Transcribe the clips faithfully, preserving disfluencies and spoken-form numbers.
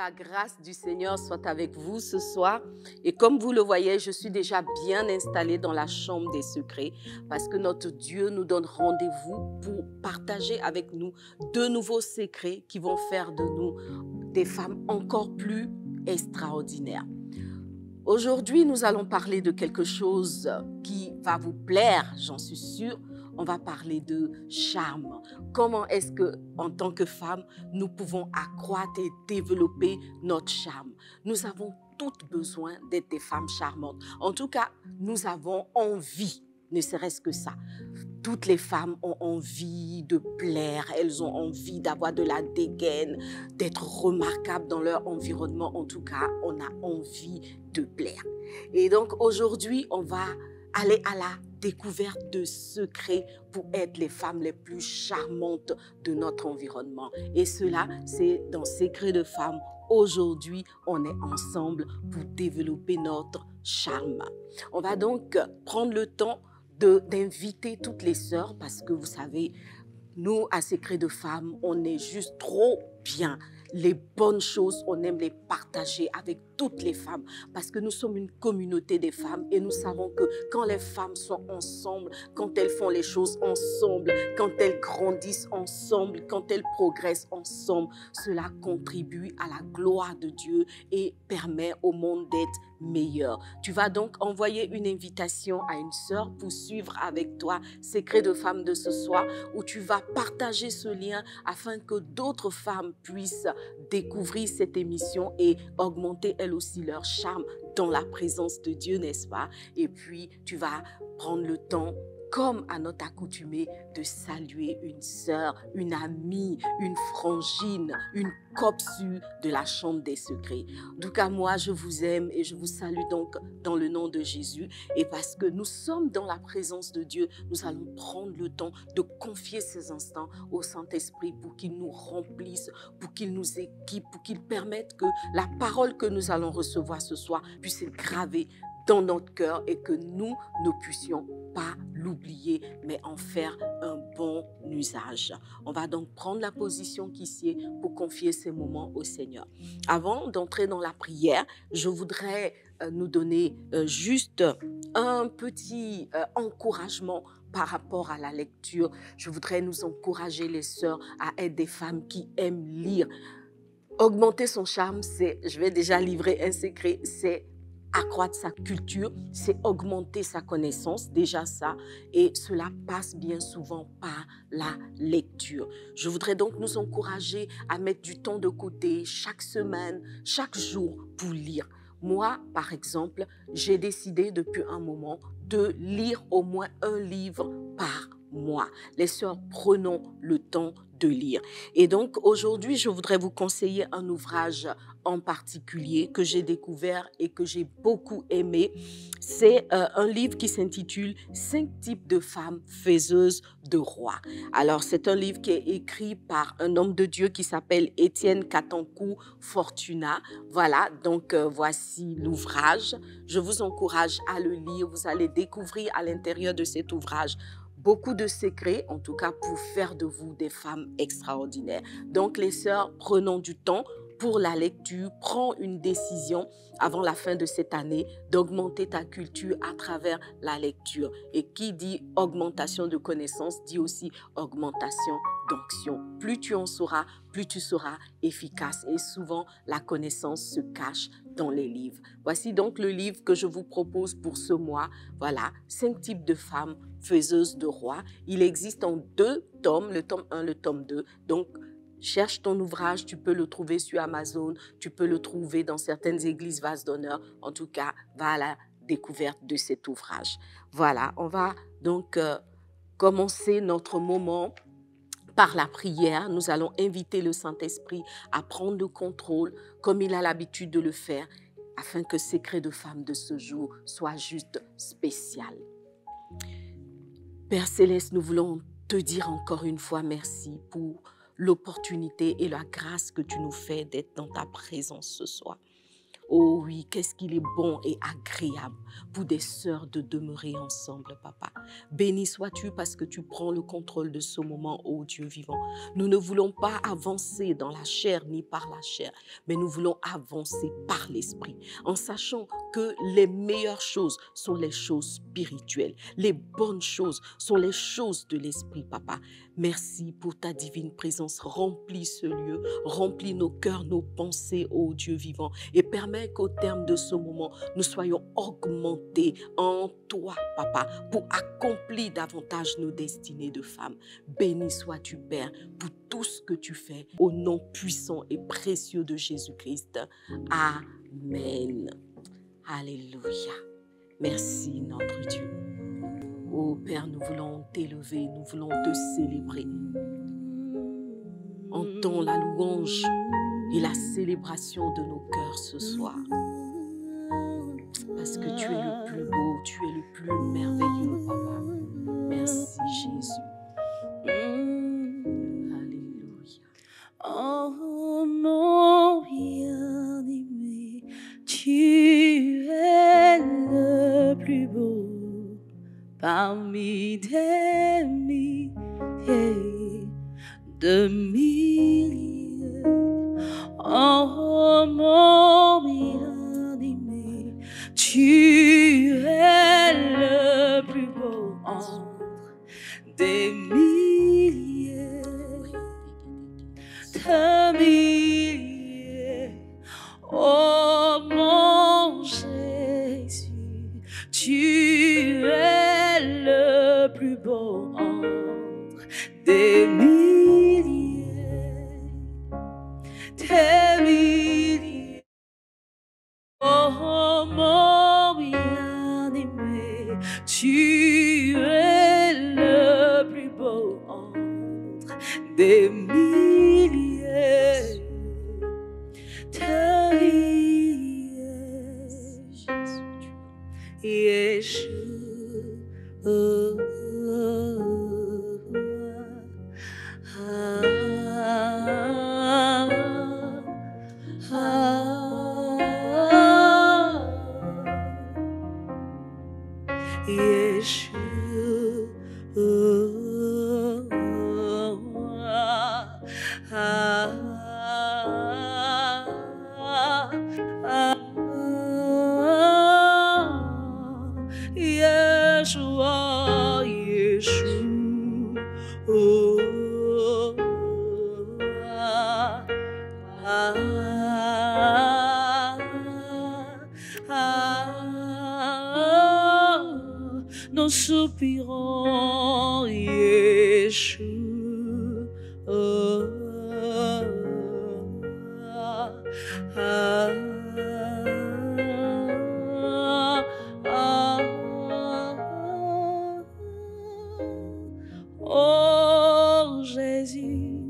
la grâce du Seigneur soit avec vous ce soir. Et comme vous le voyez, je suis déjà bien installée dans la chambre des secrets parce que notre Dieu nous donne rendez-vous pour partager avec nous de nouveaux secrets qui vont faire de nous des femmes encore plus extraordinaires. Aujourd'hui, nous allons parler de quelque chose qui va vous plaire, j'en suis sûre. On va parler de charme. Comment est-ce que, en tant que femme, nous pouvons accroître et développer notre charme? Nous avons toutes besoin d'être des femmes charmantes. En tout cas, nous avons envie, ne serait-ce que ça. Toutes les femmes ont envie de plaire, elles ont envie d'avoir de la dégaine, d'être remarquables dans leur environnement. En tout cas, on a envie de plaire. Et donc, aujourd'hui, on va aller à la découverte de secrets pour être les femmes les plus charmantes de notre environnement. Et cela, c'est dans Secrets de femmes. Aujourd'hui, on est ensemble pour développer notre charme. On va donc prendre le temps d'inviter toutes les sœurs parce que vous savez, nous, à Secrets de femmes, on est juste trop bien. Les bonnes choses, on aime les partager avec toutes les femmes parce que nous sommes une communauté des femmes et nous savons que quand les femmes sont ensemble, quand elles font les choses ensemble, quand elles grandissent ensemble, quand elles progressent ensemble, cela contribue à la gloire de Dieu et permet au monde d'être meilleur. Tu vas donc envoyer une invitation à une sœur pour suivre avec toi Secrets de femmes de ce soir où tu vas partager ce lien afin que d'autres femmes puissent découvrir cette émission et augmenter elles aussi leur charme dans la présence de Dieu, n'est-ce pas? Et puis, tu vas prendre le temps, comme à notre accoutumée, de saluer une sœur, une amie, une frangine, une copsue de la chambre des secrets. En tout cas, moi, je vous aime et je vous salue donc dans le nom de Jésus. Et parce que nous sommes dans la présence de Dieu, nous allons prendre le temps de confier ces instants au Saint-Esprit pour qu'il nous remplisse, pour qu'il nous équipe, pour qu'il permette que la parole que nous allons recevoir ce soir puisse être gravée dans notre cœur et que nous ne puissions pas l'oublier, mais en faire un bon usage. On va donc prendre la position qui sied pour confier ces moments au Seigneur. Avant d'entrer dans la prière, je voudrais euh, nous donner euh, juste un petit euh, encouragement par rapport à la lecture. Je voudrais nous encourager, les sœurs, à être des femmes qui aiment lire. Augmenter son charme, c'est, je vais déjà livrer un secret, c'est accroître sa culture, c'est augmenter sa connaissance, déjà ça, et cela passe bien souvent par la lecture. Je voudrais donc nous encourager à mettre du temps de côté chaque semaine, chaque jour pour lire. Moi, par exemple, j'ai décidé depuis un moment de lire au moins un livre par mois. Les sœurs, prenons le temps de lire. Et donc, aujourd'hui, je voudrais vous conseiller un ouvrage en particulier que j'ai découvert et que j'ai beaucoup aimé. C'est euh, un livre qui s'intitule « Cinq types de femmes faiseuses de rois ». Alors, c'est un livre qui est écrit par un homme de Dieu qui s'appelle Étienne Katankou Fortuna. Voilà, donc euh, voici l'ouvrage. Je vous encourage à le lire. Vous allez découvrir à l'intérieur de cet ouvrage beaucoup de secrets, en tout cas pour faire de vous des femmes extraordinaires. Donc les sœurs, prenons du temps pour la lecture. Prends une décision avant la fin de cette année d'augmenter ta culture à travers la lecture. Et qui dit augmentation de connaissances dit aussi augmentation d'onction. Plus tu en sauras, plus tu seras efficace. Et souvent, la connaissance se cache dans les livres. Voici donc le livre que je vous propose pour ce mois. Voilà, cinq types de femmes faiseuses de rois. Il existe en deux tomes, le tome un, le tome deux. Donc, cherche ton ouvrage, tu peux le trouver sur Amazon, tu peux le trouver dans certaines églises vases d'honneur. En tout cas, va à la découverte de cet ouvrage. Voilà, on va donc euh, commencer notre moment par la prière. Nous allons inviter le Saint-Esprit à prendre le contrôle comme il a l'habitude de le faire afin que Secrets de femmes de ce jour soit juste spécial. Père Céleste, nous voulons te dire encore une fois merci pour l'opportunité et la grâce que tu nous fais d'être dans ta présence ce soir. Oh oui, qu'est-ce qu'il est bon et agréable pour des sœurs de demeurer ensemble, papa. Béni sois-tu parce que tu prends le contrôle de ce moment, ô Dieu vivant. Nous ne voulons pas avancer dans la chair ni par la chair, mais nous voulons avancer par l'esprit, en sachant que les meilleures choses sont les choses spirituelles. Les bonnes choses sont les choses de l'esprit, papa. Merci pour ta divine présence. Remplis ce lieu, remplis nos cœurs, nos pensées, ô Dieu vivant, et permets qu'au terme de ce moment, nous soyons augmentés en toi, papa, pour accomplir davantage nos destinées de femmes. Béni sois-tu, Père, pour tout ce que tu fais, au nom puissant et précieux de Jésus-Christ. Amen. Alléluia. Merci, notre Dieu. Oh Père, nous voulons t'élever, nous voulons te célébrer. Entends la louange et la célébration de nos cœurs ce soir. Parce que tu es le plus beau, tu es le plus merveilleux, papa. Merci, Jésus. Alléluia. Oh mon bien-aimé, tu es le plus beau parmi des milliers de milliers. Oh mon bien-aimé, tu es le plus beau entre des milliers de milliers. Oh mon Jésus, tu es le plus beau entre des milliers, des milliers. Oh mon bien-aimé, tu es le plus beau entre des milliers, de milliers. Yeshua. Yeshua, Yeshua, nous soupirons, oh Jésus,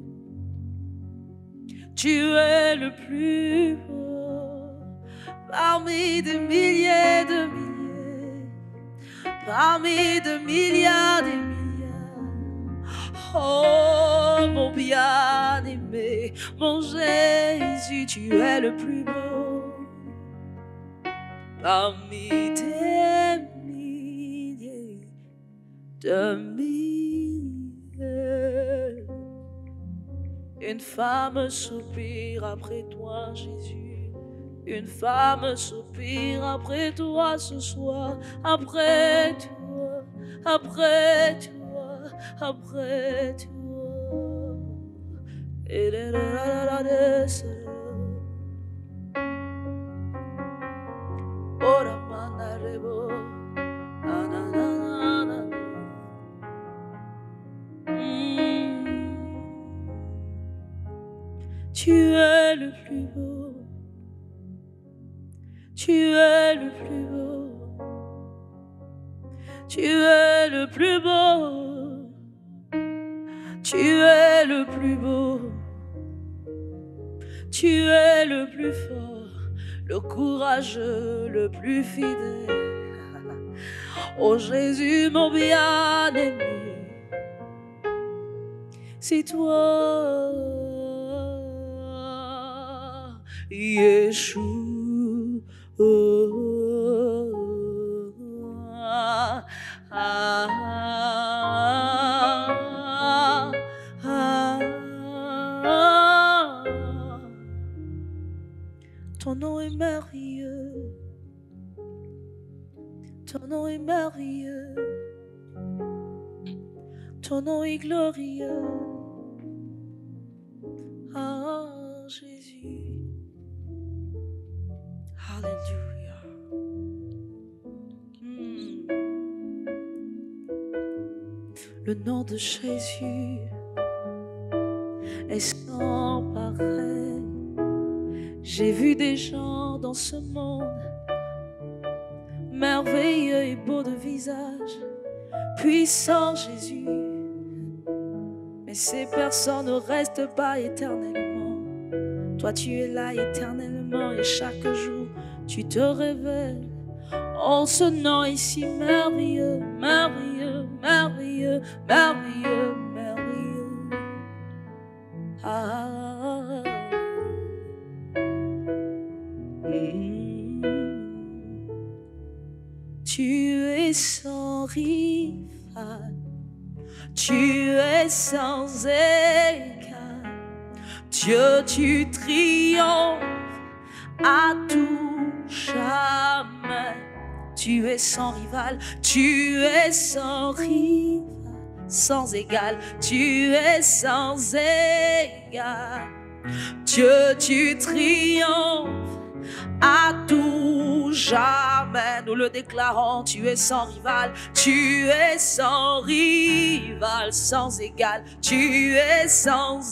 tu es le plus beau parmi des milliers de milliers, parmi de milliards et milliards. Oh mon bien-aimé, mon Jésus, tu es le plus beau parmi des milliers de milliers. Une femme soupire après toi, Jésus. Une femme soupire après toi ce soir. Après toi, après toi, après toi. Et la la la la la ora mandarebo. Tu es le plus beau, tu es le plus beau, tu es le plus beau, tu es le plus beau, tu es le plus fort, le courageux, le plus fidèle. Oh Jésus, mon bien-aimé, c'est toi. Yeshua, Oh, ah, ah, ah, ah. Ton nom est merveilleux, ton nom est merveilleux, ton nom est glorieux. Ah, Jésus. Alléluia. Mm. Le nom de Jésus est sans pareil. J'ai vu des gens dans ce monde merveilleux et beaux de visage, puissant Jésus. Mais ces personnes ne restent pas éternellement. Toi tu es là éternellement et chaque jour tu te révèles. Oh, ce nom est si merveilleux, merveilleux, merveilleux, merveilleux, merveilleux. Ah, mm. Tu es sans rival, tu es sans égal. Dieu, tu triomphes à tout jamais. Tu es sans rival, tu es sans rival, sans égal. Tu es sans égal. Dieu, tu triomphes à tout jamais. Nous le déclarons, tu es sans rival, tu es sans rival, sans égal. Tu es sans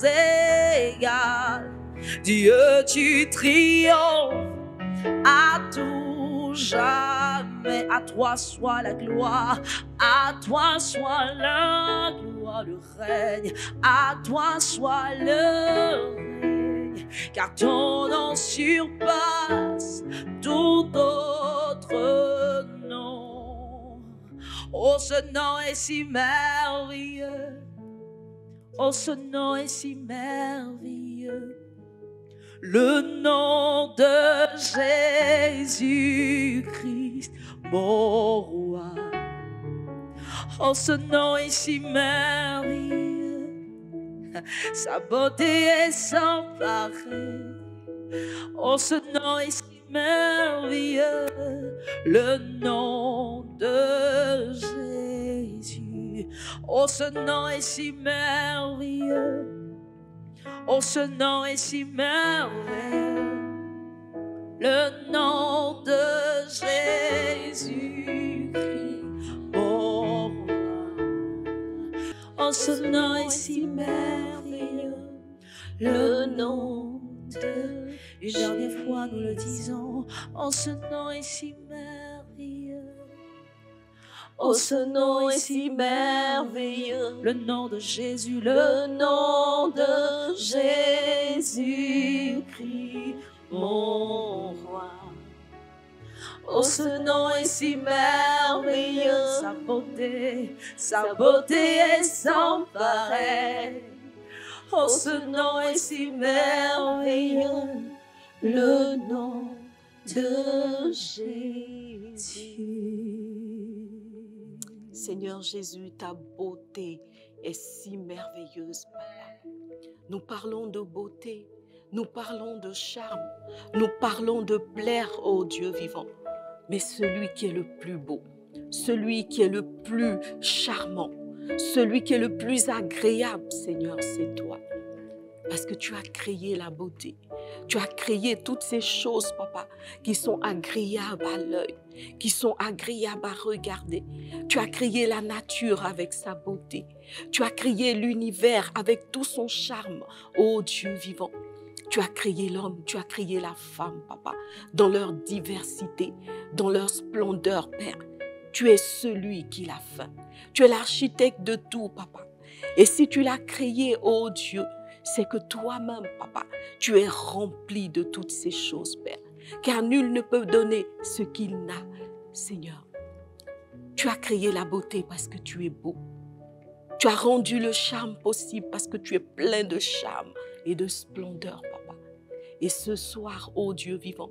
égal. Dieu, tu triomphes à tout jamais. À toi soit la gloire, à toi soit la gloire, le règne, à toi soit le règne, car ton nom surpasse tout autre nom. Oh, ce nom est si merveilleux, oh, ce nom est si merveilleux. Le nom de Jésus-Christ, mon roi. Oh, ce nom est si merveilleux, sa beauté est sans pareil. Oh, ce nom est si merveilleux, le nom de Jésus. Oh, ce nom est si merveilleux. Oh, ce nom est si merveilleux, le nom de Jésus-Christ, mon roi. Oh, ce nom est si merveilleux, le nom de Jésus. Une dernière fois, nous le disons. Oh, ce nom est si merveilleux. Oh, ce nom est si merveilleux, le nom de Jésus, le nom de Jésus-Christ, mon roi. Oh, ce nom est si merveilleux, sa beauté, sa beauté est sans pareil. Oh, ce nom est si merveilleux, le nom de Jésus. Seigneur Jésus, ta beauté est si merveilleuse, Papa. Nous parlons de beauté, nous parlons de charme, nous parlons de plaire au Dieu vivant. Mais celui qui est le plus beau, celui qui est le plus charmant, celui qui est le plus agréable, Seigneur, c'est toi. Parce que tu as créé la beauté. Tu as créé toutes ces choses, Papa, qui sont agréables à l'œil, qui sont agréables à regarder. Tu as créé la nature avec sa beauté. Tu as créé l'univers avec tout son charme, ô Dieu vivant. Tu as créé l'homme, tu as créé la femme, Papa, dans leur diversité, dans leur splendeur, Père. Tu es celui qui l'a fait. Tu es l'architecte de tout, Papa. Et si tu l'as créé, ô Dieu, c'est que toi-même, Papa, tu es rempli de toutes ces choses, Père. Car nul ne peut donner ce qu'il n'a, Seigneur. Tu as créé la beauté parce que tu es beau. Tu as rendu le charme possible parce que tu es plein de charme et de splendeur, Papa. Et ce soir, ô Dieu vivant,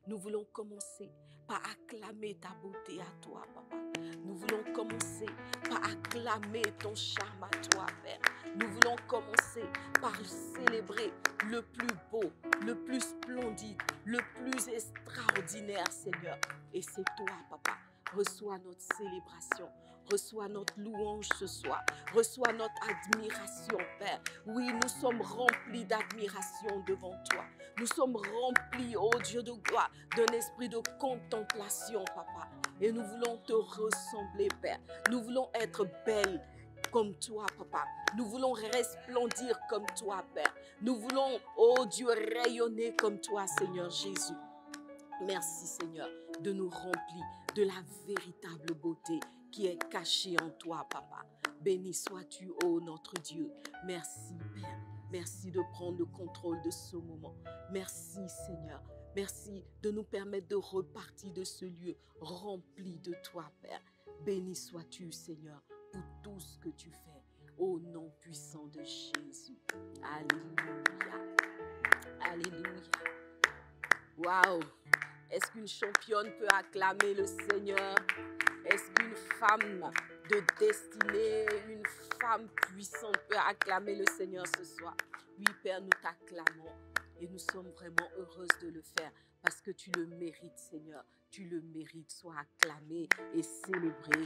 Nous voulons commencer par acclamer ta beauté à toi, papa. Nous voulons commencer par acclamer ton charme à toi, Père. Nous voulons commencer par célébrer le plus beau, le plus splendide, le plus extraordinaire, Seigneur. Et c'est toi, papa. Reçois notre célébration, reçois notre louange ce soir, reçois notre admiration, Père. Oui, nous sommes remplis d'admiration devant toi. Nous sommes remplis, ô Dieu de gloire, d'un esprit de contemplation, papa. Et nous voulons te ressembler, Père. Nous voulons être belles comme toi, papa. Nous voulons resplendir comme toi, Père. Nous voulons, ô Dieu, rayonner comme toi, Seigneur Jésus. Merci, Seigneur, de nous remplir de la véritable beauté qui est cachée en toi, papa. Béni sois-tu, ô notre Dieu. Merci, Père. Merci de prendre le contrôle de ce moment. Merci, Seigneur. Merci de nous permettre de repartir de ce lieu rempli de toi, Père. Béni sois-tu, Seigneur, pour tout ce que tu fais. Au nom puissant de Jésus. Alléluia. Alléluia. Waouh! Est-ce qu'une championne peut acclamer le Seigneur? Est-ce qu'une femme de destinée, une femme puissante peut acclamer le Seigneur ce soir? Oui, Père, nous t'acclamons et nous sommes vraiment heureuses de le faire parce que tu le mérites, Seigneur. Tu le mérites. Sois acclamé et célébré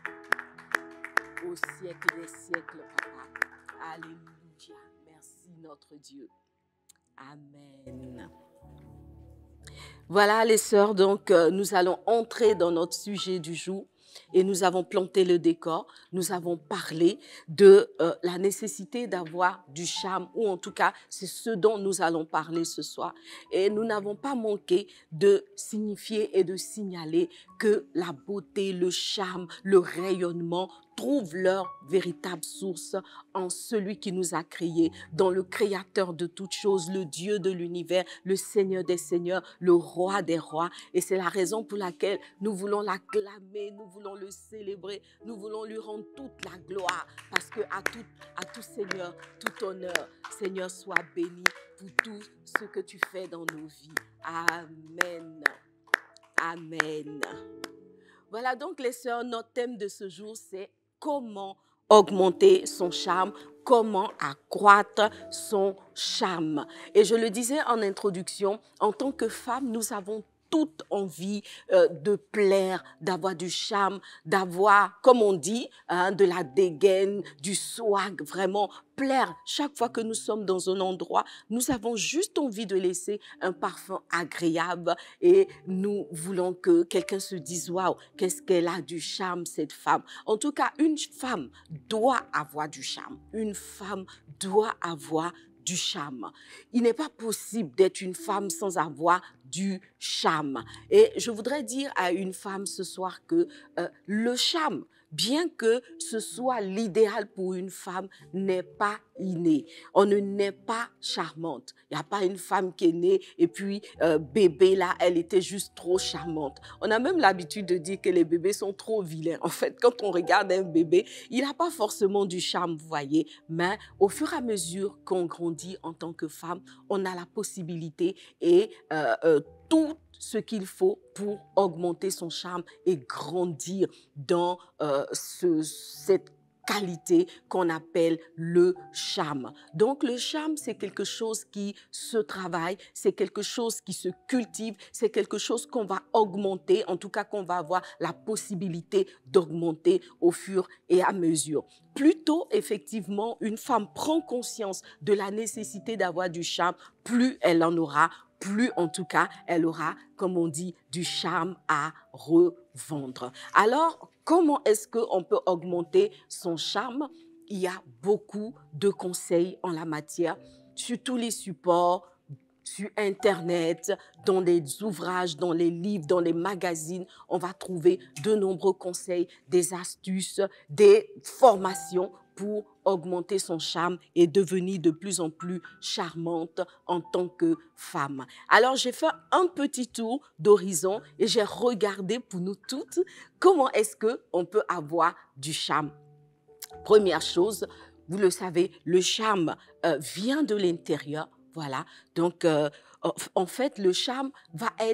au siècle des siècles, papa. Alléluia. Merci, notre Dieu. Amen. Voilà les sœurs, donc euh, nous allons entrer dans notre sujet du jour et nous avons planté le décor. Nous avons parlé de euh, la nécessité d'avoir du charme, ou en tout cas c'est ce dont nous allons parler ce soir. Et nous n'avons pas manqué de signifier et de signaler que la beauté, le charme, le rayonnement trouvent leur véritable source en celui qui nous a créés, dans le Créateur de toutes choses, le Dieu de l'univers, le Seigneur des seigneurs, le Roi des rois. Et c'est la raison pour laquelle nous voulons l'acclamer, nous voulons le célébrer, nous voulons lui rendre toute la gloire, parce que à tout, à tout Seigneur, tout honneur, Seigneur, sois béni pour tout ce que tu fais dans nos vies. Amen. Amen. Voilà donc les sœurs, notre thème de ce jour, c'est comment augmenter son charme, comment accroître son charme. Et je le disais en introduction, en tant que femme, nous avons toute envie euh, de plaire, d'avoir du charme, d'avoir, comme on dit, hein, de la dégaine, du swag, vraiment plaire. Chaque fois que nous sommes dans un endroit, nous avons juste envie de laisser un parfum agréable et nous voulons que quelqu'un se dise « Waouh, qu'est-ce qu'elle a du charme, cette femme ?» En tout cas, une femme doit avoir du charme. Une femme doit avoir du charme. Il n'est pas possible d'être une femme sans avoir du charme. Et je voudrais dire à une femme ce soir que euh, le charme, bien que ce soit l'idéal pour une femme, n'est pas inné. On ne naît pas charmante. Il n'y a pas une femme qui est née et puis euh, bébé là, elle était juste trop charmante. On a même l'habitude de dire que les bébés sont trop vilains. En fait, quand on regarde un bébé, il n'a pas forcément du charme, vous voyez. Mais au fur et à mesure qu'on grandit en tant que femme, on a la possibilité et euh, euh, tout ce qu'il faut pour augmenter son charme et grandir dans euh, ce, cette qualité qu'on appelle le charme. Donc le charme, c'est quelque chose qui se travaille, c'est quelque chose qui se cultive, c'est quelque chose qu'on va augmenter, en tout cas qu'on va avoir la possibilité d'augmenter au fur et à mesure. Plus tôt, effectivement, une femme prend conscience de la nécessité d'avoir du charme, plus elle en aura, plus en tout cas, elle aura, comme on dit, du charme à revendre. Alors, comment est-ce qu'on peut augmenter son charme? Il y a beaucoup de conseils en la matière, sur tous les supports, sur Internet, dans les ouvrages, dans les livres, dans les magazines. On va trouver de nombreux conseils, des astuces, des formations pour augmenter son charme et devenir de plus en plus charmante en tant que femme. Alors, j'ai fait un petit tour d'horizon et j'ai regardé pour nous toutes comment est-ce qu'on peut avoir du charme. Première chose, vous le savez, le charme euh, vient de l'intérieur. Voilà, donc euh, en fait, le charme va être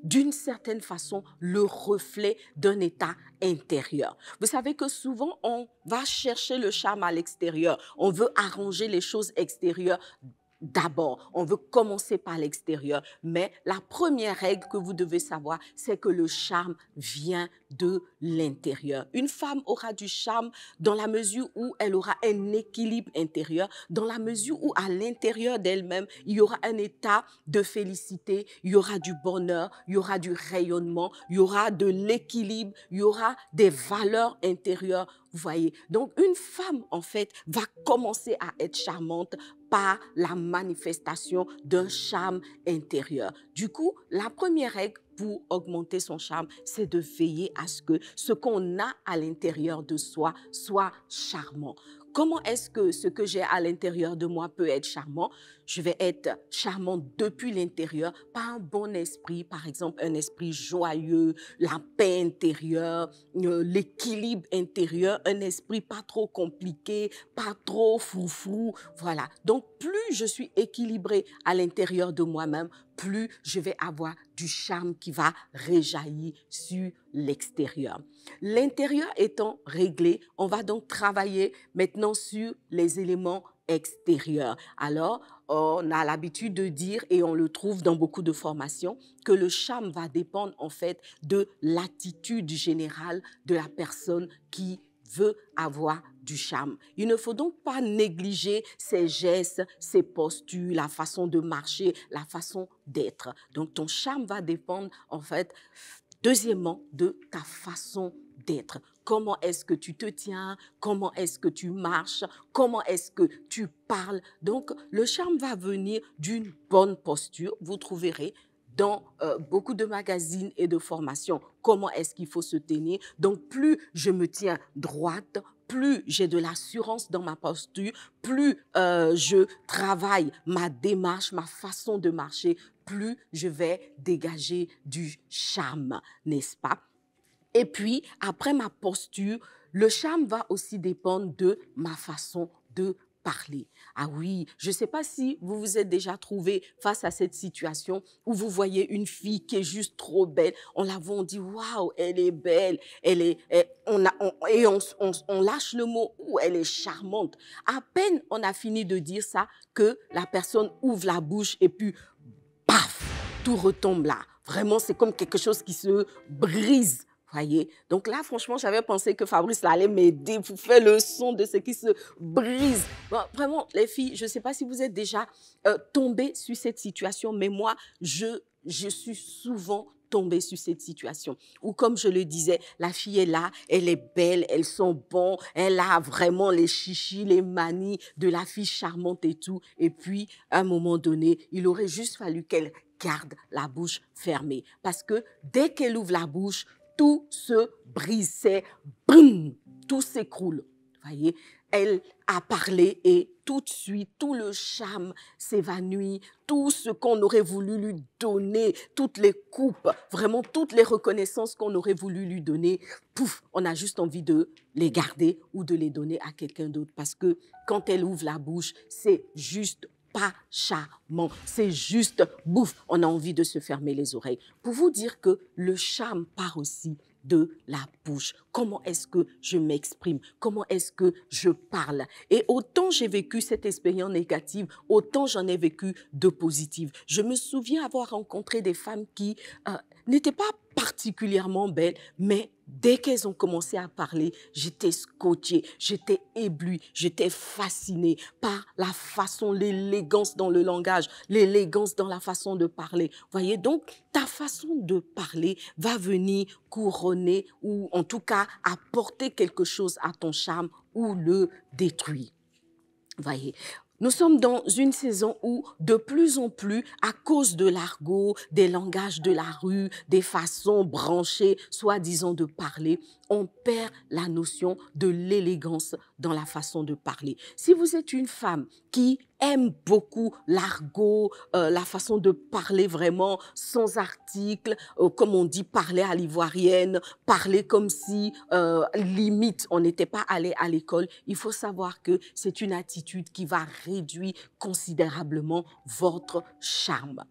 d'une certaine façon le reflet d'un état intérieur. Vous savez que souvent, on va chercher le charme à l'extérieur. On veut arranger les choses extérieures. D'abord, on veut commencer par l'extérieur, mais la première règle que vous devez savoir, c'est que le charme vient de l'intérieur. Une femme aura du charme dans la mesure où elle aura un équilibre intérieur, dans la mesure où à l'intérieur d'elle-même, il y aura un état de félicité, il y aura du bonheur, il y aura du rayonnement, il y aura de l'équilibre, il y aura des valeurs intérieures. Vous voyez, donc une femme, en fait, va commencer à être charmante par la manifestation d'un charme intérieur. Du coup, la première règle pour augmenter son charme, c'est de veiller à ce que ce qu'on a à l'intérieur de soi soit charmant. Comment est-ce que ce que j'ai à l'intérieur de moi peut être charmant? Je vais être charmante depuis l'intérieur par un bon esprit, par exemple un esprit joyeux, la paix intérieure, euh, l'équilibre intérieur, un esprit pas trop compliqué, pas trop foufou. Voilà. Donc, plus je suis équilibrée à l'intérieur de moi-même, plus je vais avoir du charme qui va réjaillir sur l'extérieur. L'intérieur étant réglé, on va donc travailler maintenant sur les éléments extérieurs. Alors, on a l'habitude de dire, et on le trouve dans beaucoup de formations, que le charme va dépendre en fait de l'attitude générale de la personne qui veut avoir du charme. Il ne faut donc pas négliger ses gestes, ses postures, la façon de marcher, la façon d'être. Donc, ton charme va dépendre, en fait, deuxièmement, de ta façon d'être. Comment est-ce que tu te tiens? Comment est-ce que tu marches? Comment est-ce que tu parles? Donc, le charme va venir d'une bonne posture. Vous trouverez dans euh, beaucoup de magazines et de formations comment est-ce qu'il faut se tenir. Donc, plus je me tiens droite, plus j'ai de l'assurance dans ma posture, plus euh, je travaille ma démarche, ma façon de marcher, plus je vais dégager du charme, n'est-ce pas? Et puis, après ma posture, le charme va aussi dépendre de ma façon de parler. Ah oui, je ne sais pas si vous vous êtes déjà trouvé face à cette situation où vous voyez une fille qui est juste trop belle. On la voit, on dit « Waouh, elle est belle, elle est… » on a, on, et on, on, on lâche le mot « Ouh, elle est charmante ». À peine on a fini de dire ça que la personne ouvre la bouche et puis paf, tout retombe là. Vraiment, c'est comme quelque chose qui se brise. Voyez? Donc là, franchement, j'avais pensé que Fabrice allait m'aider pour faire le son de ce qui se brise. Bon, vraiment, les filles, je ne sais pas si vous êtes déjà euh, tombées sur cette situation, mais moi, je, je suis souvent tombée sur cette situation. Ou comme je le disais, la fille est là, elle est belle, elles sont bonnes, elle a vraiment les chichis, les manies de la fille charmante et tout. Et puis, à un moment donné, il aurait juste fallu qu'elle garde la bouche fermée. Parce que dès qu'elle ouvre la bouche, tout se brise, c'est boum, tout s'écroule. Voyez, elle a parlé et tout de suite, tout le charme s'évanouit, tout ce qu'on aurait voulu lui donner, toutes les coupes, vraiment toutes les reconnaissances qu'on aurait voulu lui donner, pouf, on a juste envie de les garder ou de les donner à quelqu'un d'autre parce que quand elle ouvre la bouche, c'est juste pas charmant, c'est juste bouf, on a envie de se fermer les oreilles. Pour vous dire que le charme part aussi de la bouche. Comment est-ce que je m'exprime? Comment est-ce que je parle? Et autant j'ai vécu cette expérience négative, autant j'en ai vécu de positive. Je me souviens avoir rencontré des femmes qui euh, n'étaient pas particulièrement belles, mais dès qu'elles ont commencé à parler, j'étais scotchée, j'étais éblouie, j'étais fascinée par la façon, l'élégance dans le langage, l'élégance dans la façon de parler. Voyez, donc ta façon de parler va venir couronner ou en tout cas apporter quelque chose à ton charme ou le détruire. Voyez. Nous sommes dans une saison où, de plus en plus, à cause de l'argot, des langages de la rue, des façons branchées, soi-disant de parler, on perd la notion de l'élégance dans la façon de parler. Si vous êtes une femme qui aime beaucoup l'argot, euh, la façon de parler vraiment sans article, euh, comme on dit, parler à l'ivoirienne, parler comme si euh, limite on n'était pas allé à l'école, il faut savoir que c'est une attitude qui va réduire considérablement votre charme.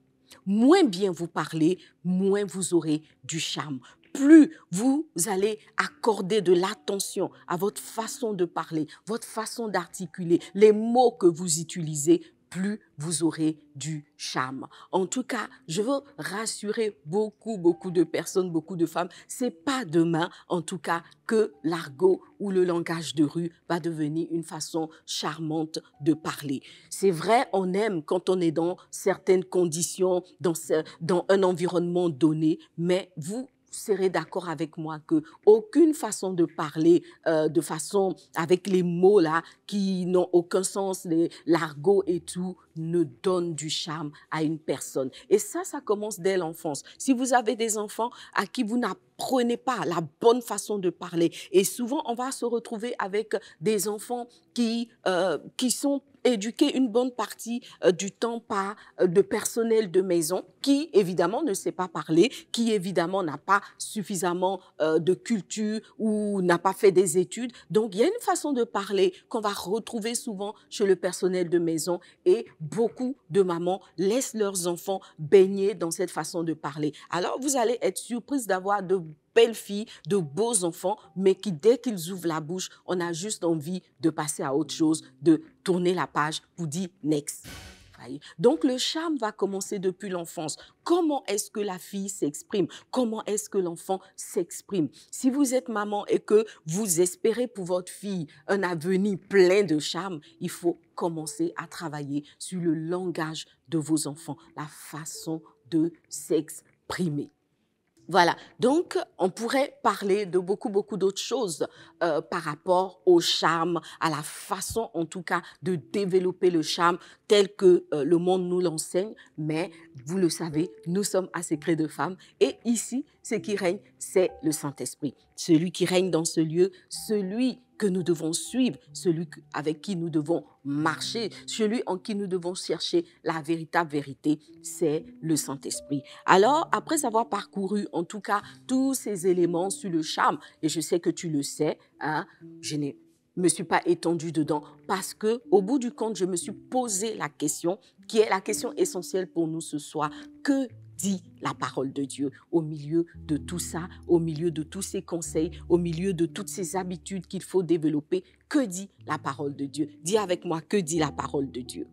moins bien vous parlez, moins vous aurez du charme. Plus vous allez accorder de l'attention à votre façon de parler, votre façon d'articuler, les mots que vous utilisez, plus vous aurez du charme. En tout cas, je veux rassurer beaucoup, beaucoup de personnes, beaucoup de femmes. C'est pas demain, en tout cas, que l'argot ou le langage de rue va devenir une façon charmante de parler. C'est vrai, on aime quand on est dans certaines conditions, dans, ce, dans un environnement donné, mais vous serez d'accord avec moi que aucune façon de parler euh, de façon avec les mots là qui n'ont aucun sens, les l'argot et tout, ne donne du charme à une personne. Et ça, ça commence dès l'enfance. Si vous avez des enfants à qui vous n'apprenez pas la bonne façon de parler, et souvent on va se retrouver avec des enfants qui euh, qui sont éduquer une bonne partie euh, du temps par euh, de personnel de maison qui, évidemment, ne sait pas parler, qui, évidemment, n'a pas suffisamment euh, de culture ou n'a pas fait des études. Donc, il y a une façon de parler qu'on va retrouver souvent chez le personnel de maison et beaucoup de mamans laissent leurs enfants baigner dans cette façon de parler. Alors, vous allez être surprise d'avoir de belles filles, de beaux enfants, mais qui, dès qu'ils ouvrent la bouche, on a juste envie de passer à autre chose, de tourner la page pour dire « next ». Donc, le charme va commencer depuis l'enfance. Comment est-ce que la fille s'exprime? Comment est-ce que l'enfant s'exprime? Si vous êtes maman et que vous espérez pour votre fille un avenir plein de charme, il faut commencer à travailler sur le langage de vos enfants, la façon de s'exprimer. Voilà, donc on pourrait parler de beaucoup, beaucoup d'autres choses euh, par rapport au charme, à la façon en tout cas de développer le charme tel que euh, le monde nous l'enseigne. Mais vous le savez, nous sommes à Secret de Femmes et ici, ce qui règne, c'est le Saint-Esprit. Celui qui règne dans ce lieu, celui que nous devons suivre, celui avec qui nous devons marcher, celui en qui nous devons chercher la véritable vérité, c'est le Saint-Esprit. Alors, après avoir parcouru en tout cas tous ces éléments sur le charme, et je sais que tu le sais, hein, je n'ai me suis pas étendue dedans parce que au bout du compte, je me suis posé la question qui est la question essentielle pour nous ce soir. Que dit la parole de Dieu au milieu de tout ça, au milieu de tous ces conseils, au milieu de toutes ces habitudes qu'il faut développer? Que dit la parole de Dieu? Dis avec moi, que dit la parole de Dieu?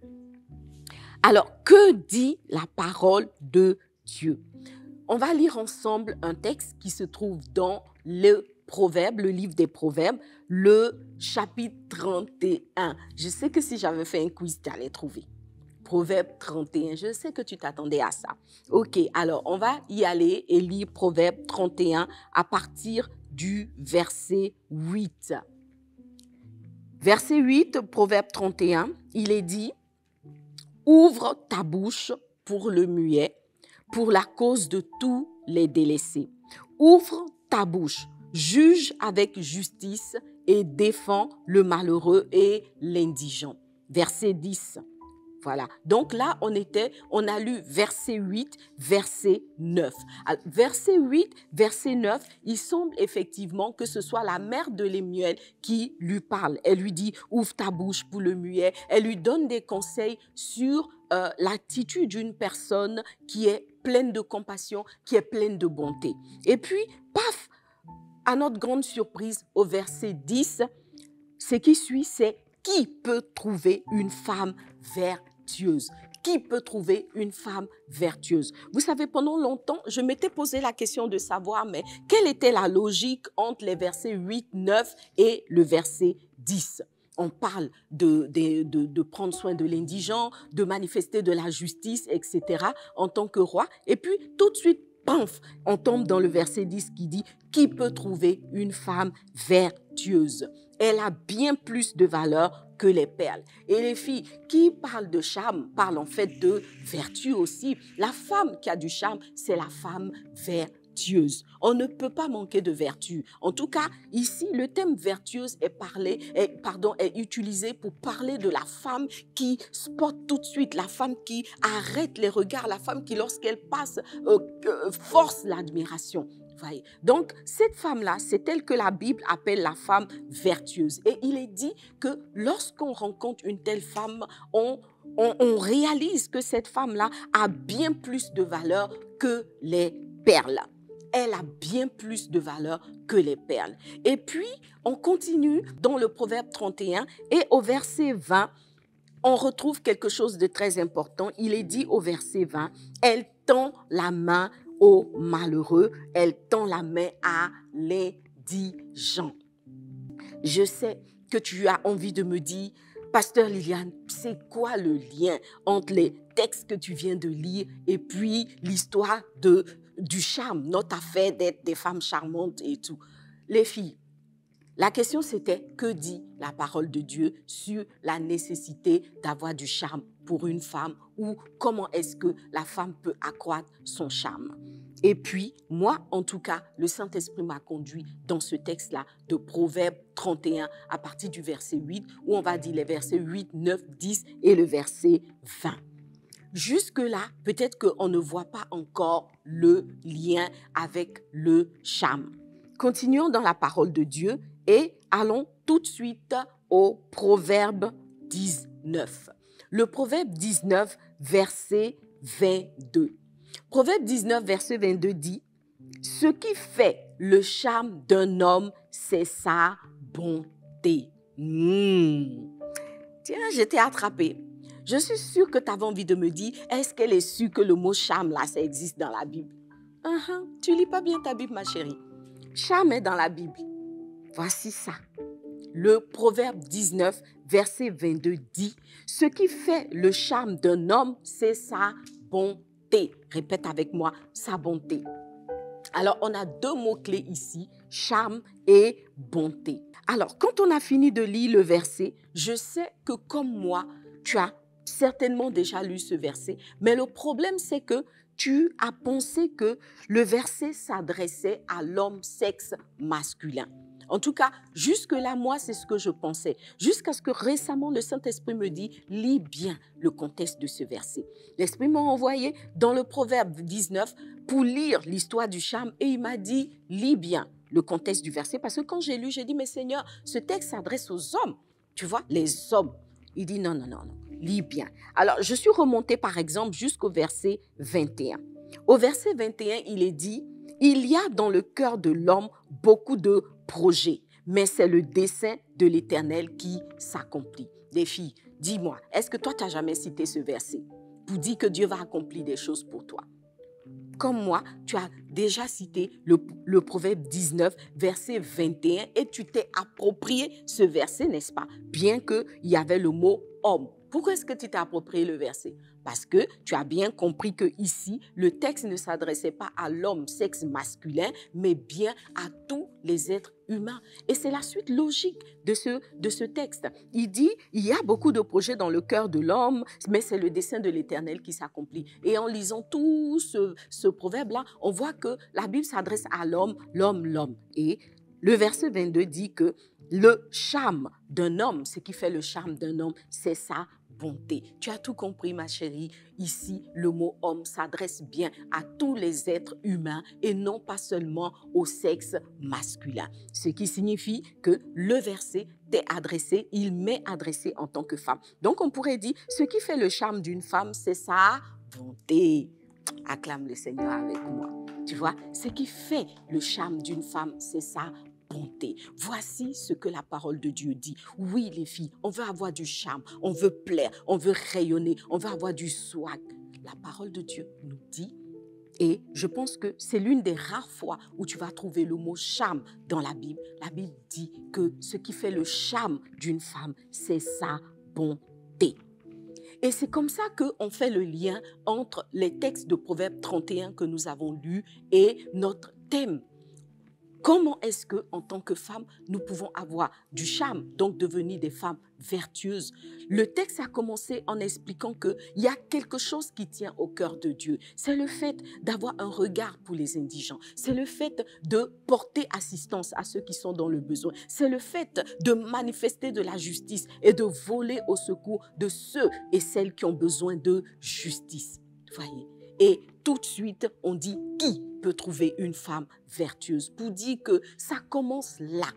Alors, que dit la parole de Dieu? On va lire ensemble un texte qui se trouve dans le Proverbe, le livre des Proverbes, le chapitre trente et un. Je sais que si j'avais fait un quiz, tu allais trouver. Proverbe trente et un, je sais que tu t'attendais à ça. Ok, alors on va y aller et lire Proverbe trente et un à partir du verset huit. Verset huit, Proverbe trente et un, il est dit « Ouvre ta bouche pour le muet, pour la cause de tous les délaissés. Ouvre ta bouche, juge avec justice et défends le malheureux et l'indigent. » Verset dix. Voilà. Donc là, on était, on a lu verset huit, verset neuf. Alors, verset huit, verset neuf, il semble effectivement que ce soit la mère de Lémuel qui lui parle. Elle lui dit, ouvre ta bouche pour le muet. Elle lui donne des conseils sur euh, l'attitude d'une personne qui est pleine de compassion, qui est pleine de bonté. Et puis, paf, à notre grande surprise, au verset dix, ce qui suit, c'est qui peut trouver une femme vertueuse? Qui peut trouver une femme vertueuse? Vous savez, pendant longtemps, je m'étais posé la question de savoir, mais quelle était la logique entre les versets huit, neuf et le verset dix? On parle de, de, de, de prendre soin de l'indigent, de manifester de la justice, et cetera en tant que roi. Et puis, tout de suite, paf, on tombe dans le verset dix qui dit « Qui peut trouver une femme vertueuse ?» Elle a bien plus de valeur que les perles. Et les filles qui parlent de charme parlent en fait de vertu aussi. La femme qui a du charme, c'est la femme vertueuse. On ne peut pas manquer de vertu. En tout cas, ici, le thème vertueuse est parlé, est, pardon, est utilisé pour parler de la femme qui spotte tout de suite, la femme qui arrête les regards, la femme qui, lorsqu'elle passe, euh, euh, force l'admiration. Donc, cette femme-là, c'est elle que la Bible appelle la femme vertueuse. Et il est dit que lorsqu'on rencontre une telle femme, on, on, on réalise que cette femme-là a bien plus de valeur que les perles. Elle a bien plus de valeur que les perles. Et puis, on continue dans le Proverbe trente et un et au verset vingt, on retrouve quelque chose de très important. Il est dit au verset vingt, « Elle tend la main aux malheureux, elle tend la main à l'indigent. » Je sais que tu as envie de me dire, Pasteur Liliane, c'est quoi le lien entre les textes que tu viens de lire et puis l'histoire de, du charme, notre affaire d'être des femmes charmantes et tout? Les filles, la question c'était, que dit la parole de Dieu sur la nécessité d'avoir du charme pour une femme ou comment est-ce que la femme peut accroître son charme? Et puis, moi, en tout cas, le Saint-Esprit m'a conduit dans ce texte-là de Proverbe trente et un à partir du verset huit, où on va dire les versets huit, neuf, dix et le verset vingt. Jusque-là, peut-être qu'on ne voit pas encore le lien avec le charme. Continuons dans la parole de Dieu et allons tout de suite au Proverbe dix-neuf. Le Proverbe dix-neuf, verset vingt-deux. Proverbe dix-neuf, verset vingt-deux dit « Ce qui fait le charme d'un homme, c'est sa bonté. Mmh. » Tiens, je t'ai attrapé. Je suis sûre que tu avais envie de me dire, est-ce qu'elle est sûre que le mot charme, là, ça existe dans la Bible? Uh-huh. Tu lis pas bien ta Bible, ma chérie. Charme est dans la Bible. Voici ça. Le Proverbe dix-neuf, verset vingt-deux dit « Ce qui fait le charme d'un homme, c'est sa bonté. » Répète avec moi, sa bonté. Alors, on a deux mots-clés ici, charme et bonté. Alors, quand on a fini de lire le verset, je sais que comme moi, tu as certainement déjà lu ce verset, mais le problème, c'est que tu as pensé que le verset s'adressait à l'homme sexe masculin. En tout cas, jusque-là, moi, c'est ce que je pensais. Jusqu'à ce que récemment, le Saint-Esprit me dit, lis bien le contexte de ce verset. L'Esprit m'a envoyé dans le Proverbe dix-neuf pour lire l'histoire du charme et il m'a dit, lis bien le contexte du verset. Parce que quand j'ai lu, j'ai dit, mais Seigneur, ce texte s'adresse aux hommes. Tu vois, les hommes. Il dit, non, non, non, non, lis bien. Alors, je suis remontée, par exemple, jusqu'au verset vingt et un. Au verset vingt et un, il est dit, il y a dans le cœur de l'homme beaucoup de projets, mais c'est le dessein de l'Éternel qui s'accomplit. Les filles, dis-moi, est-ce que toi, tu n'as jamais cité ce verset pour dire que Dieu va accomplir des choses pour toi? Comme moi, tu as déjà cité le, le Proverbe dix-neuf, verset vingt et un, et tu t'es approprié ce verset, n'est-ce pas? Bien qu'il y avait le mot homme. Pourquoi est-ce que tu t'es approprié le verset? Parce que tu as bien compris que ici, le texte ne s'adressait pas à l'homme sexe masculin, mais bien à tous les êtres humains. Et c'est la suite logique de ce, de ce texte. Il dit, il y a beaucoup de projets dans le cœur de l'homme, mais c'est le dessein de l'Éternel qui s'accomplit. Et en lisant tout ce, ce proverbe-là, on voit que la Bible s'adresse à l'homme, l'homme, l'homme. Et le verset vingt-deux dit que le charme d'un homme, ce qui fait le charme d'un homme, c'est sa bonté. Tu as tout compris, ma chérie. Ici, le mot homme s'adresse bien à tous les êtres humains et non pas seulement au sexe masculin. Ce qui signifie que le verset t'est adressé, il m'est adressé en tant que femme. Donc, on pourrait dire, ce qui fait le charme d'une femme, c'est sa bonté. Acclame le Seigneur avec moi. Tu vois, ce qui fait le charme d'une femme, c'est sa bonté. Voici ce que la parole de Dieu dit. Oui, les filles, on veut avoir du charme, on veut plaire, on veut rayonner, on veut avoir du swag. La parole de Dieu nous dit, et je pense que c'est l'une des rares fois où tu vas trouver le mot charme dans la Bible. La Bible dit que ce qui fait le charme d'une femme, c'est sa bonté. Et c'est comme ça qu'on fait le lien entre les textes de Proverbe trente et un que nous avons lus et notre thème. Comment est-ce que, en tant que femme, nous pouvons avoir du charme, donc devenir des femmes vertueuses? Le texte a commencé en expliquant qu'il y a quelque chose qui tient au cœur de Dieu. C'est le fait d'avoir un regard pour les indigents. C'est le fait de porter assistance à ceux qui sont dans le besoin. C'est le fait de manifester de la justice et de voler au secours de ceux et celles qui ont besoin de justice. Voyez? Et tout de suite, on dit qui peut trouver une femme vertueuse pour dire que ça commence là.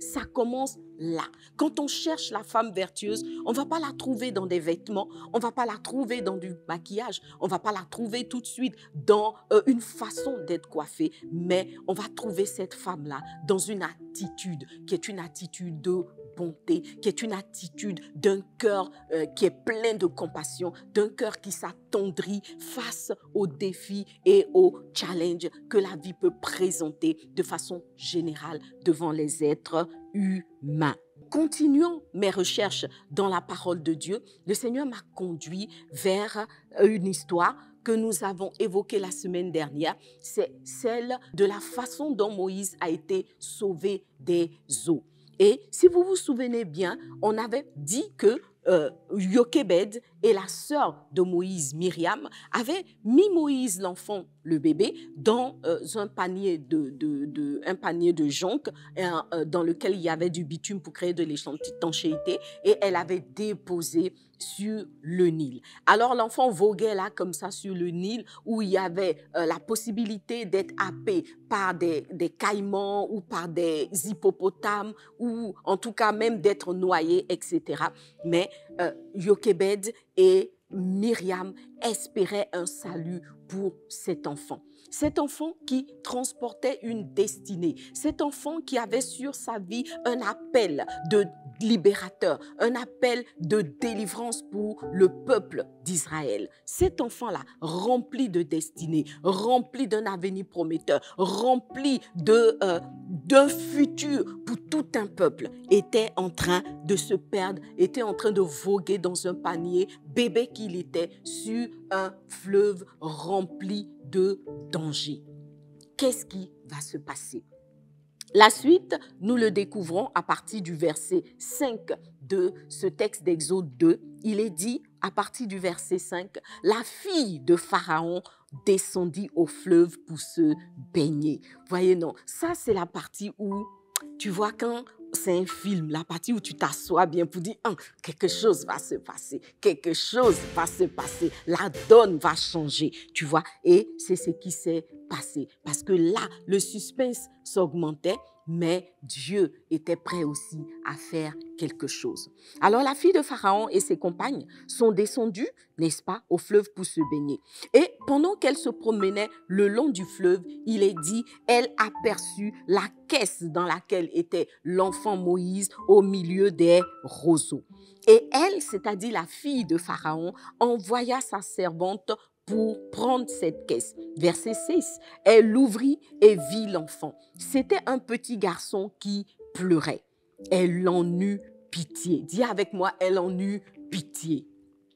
ça commence là. Quand on cherche la femme vertueuse, on ne va pas la trouver dans des vêtements, on ne va pas la trouver dans du maquillage, on ne va pas la trouver tout de suite dans euh, une façon d'être coiffée, mais on va trouver cette femme-là dans une attitude qui est une attitude de bonté, qui est une attitude d'un cœur euh, qui est plein de compassion, d'un cœur qui s'attendrit face aux défis et aux challenges que la vie peut présenter de façon générale devant les êtres humains. Continuons mes recherches dans la parole de Dieu. Le Seigneur m'a conduit vers une histoire que nous avons évoquée la semaine dernière. C'est celle de la façon dont Moïse a été sauvé des eaux. Et si vous vous souvenez bien, on avait dit que euh, Jochebed et la sœur de Moïse, Myriam, avaient mis Moïse, l'enfant, le bébé, dans euh, un, panier de, de, de, un panier de jonc euh, dans lequel il y avait du bitume pour créer de l'étanchéité et elle avait déposé sur le Nil. Alors l'enfant voguait là comme ça sur le Nil où il y avait euh, la possibilité d'être happé par des, des caïmans ou par des hippopotames ou en tout cas même d'être noyé, et cetera. Mais euh, Jochebed et Myriam espéraient un salut pour cet enfant. Cet enfant qui transportait une destinée, cet enfant qui avait sur sa vie un appel de libérateur, un appel de délivrance pour le peuple d'Israël. Cet enfant-là, rempli de destinée, rempli d'un avenir prometteur, rempli de, euh, d'un futur pour tout un peuple, était en train de se perdre, était en train de voguer dans un panier, bébé qu'il était, sur un fleuve rempli de danger. Qu'est-ce qui va se passer? La suite, nous le découvrons à partir du verset cinq de ce texte d'Exode deux. Il est dit, à partir du verset cinq, « La fille de Pharaon descendit au fleuve pour se baigner. » Voyez, non, ça c'est la partie où, tu vois, quand c'est un film, la partie où tu t'assois bien pour dire ah, « quelque chose va se passer, quelque chose va se passer, la donne va changer. » Tu vois, et c'est ce qui s'est passé. Parce que là, le suspense s'augmentait, mais Dieu était prêt aussi à faire quelque chose. Alors la fille de Pharaon et ses compagnes sont descendues, n'est-ce pas, au fleuve pour se baigner. Et pendant qu'elles se promenaient le long du fleuve, il est dit, elle aperçut la caisse dans laquelle était l'enfant Moïse au milieu des roseaux. Et elle, c'est-à-dire la fille de Pharaon, envoya sa servante pour prendre cette caisse. Verset six, elle l'ouvrit et vit l'enfant. C'était un petit garçon qui pleurait. Elle en eut pitié. Dis avec moi, elle en eut pitié.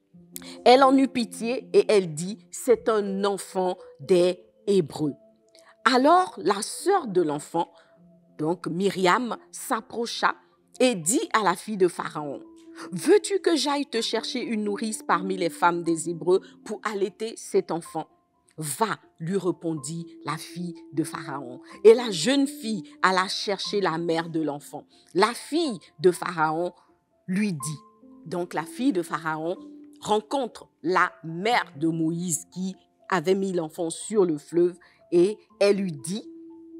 Elle en eut pitié et elle dit, c'est un enfant des Hébreux. Alors la sœur de l'enfant, donc Myriam, s'approcha et dit à la fille de Pharaon, « Veux-tu que j'aille te chercher une nourrice parmi les femmes des Hébreux pour allaiter cet enfant ?» « Va, lui répondit la fille de Pharaon. Et la jeune fille alla chercher la mère de l'enfant. La fille de Pharaon lui dit, donc la fille de Pharaon rencontre la mère de Moïse qui avait mis l'enfant sur le fleuve et elle lui dit,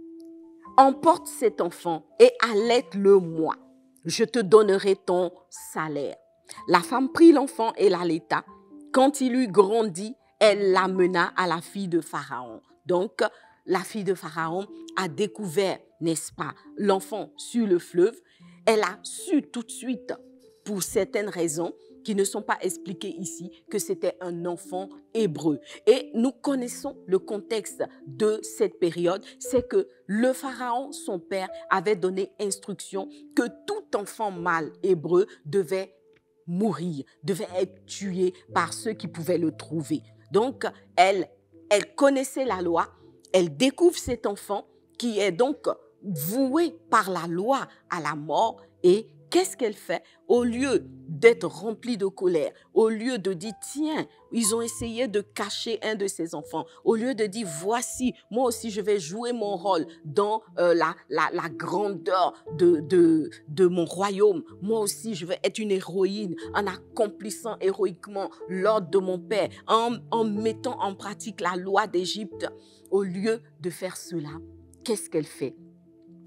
« Emporte cet enfant et allaite-le moi. Je te donnerai ton salaire. » La femme prit l'enfant et l'allaita. Quand il eut grandi, elle l'amena à la fille de Pharaon. Donc, la fille de Pharaon a découvert, n'est-ce pas, l'enfant sur le fleuve. Elle a su tout de suite, pour certaines raisons qui ne sont pas expliquées ici, que c'était un enfant hébreu. Et nous connaissons le contexte de cette période, c'est que le Pharaon, son père, avait donné instruction que tout enfant mâle hébreu devait mourir, devait être tué par ceux qui pouvaient le trouver. Donc, elle, elle connaissait la loi, elle découvre cet enfant qui est donc voué par la loi à la mort et qu'est-ce qu'elle fait? Au lieu d'être remplie de colère, au lieu de dire, tiens, ils ont essayé de cacher un de ses enfants, au lieu de dire, voici, moi aussi je vais jouer mon rôle dans euh, la, la, la grandeur de, de, de mon royaume, moi aussi je vais être une héroïne en accomplissant héroïquement l'ordre de mon père, en, en mettant en pratique la loi d'Égypte. Au lieu de faire cela, qu'est-ce qu'elle fait?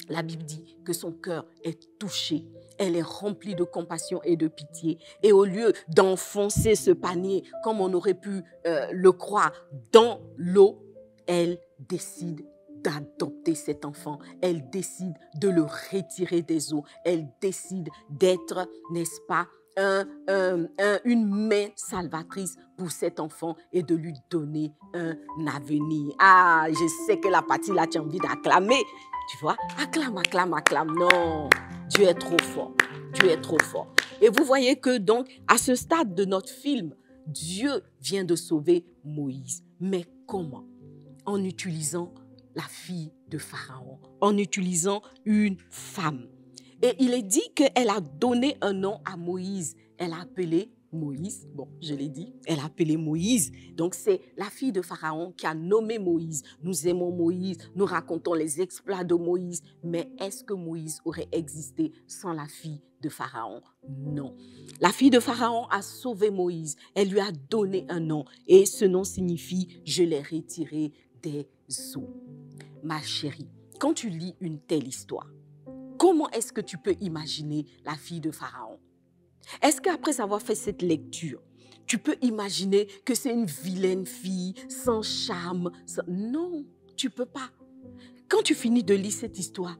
La Bible dit que son cœur est touché. Elle est remplie de compassion et de pitié. Et au lieu d'enfoncer ce panier, comme on aurait pu euh, le croire, dans l'eau, elle décide d'adopter cet enfant. Elle décide de le retirer des eaux. Elle décide d'être, n'est-ce pas, un, un, un, une main salvatrice pour cet enfant et de lui donner un avenir. Ah, je sais que la partie là, tu as envie d'acclamer. Tu vois, acclame, acclame, acclame. Non, Dieu est trop fort. Dieu est trop fort. Et vous voyez que donc, à ce stade de notre film, Dieu vient de sauver Moïse. Mais comment? En utilisant la fille de Pharaon, en utilisant une femme. Et il est dit qu'elle a donné un nom à Moïse. Elle a appelé Moïse. Bon, je l'ai dit, elle a appelé Moïse. Donc, c'est la fille de Pharaon qui a nommé Moïse. Nous aimons Moïse, nous racontons les exploits de Moïse. Mais est-ce que Moïse aurait existé sans la fille de Pharaon? Non. La fille de Pharaon a sauvé Moïse. Elle lui a donné un nom. Et ce nom signifie « je l'ai retiré des eaux ». Ma chérie, quand tu lis une telle histoire, comment est-ce que tu peux imaginer la fille de Pharaon? Est-ce qu'après avoir fait cette lecture, tu peux imaginer que c'est une vilaine fille, sans charme? Sans... Non, tu ne peux pas. Quand tu finis de lire cette histoire,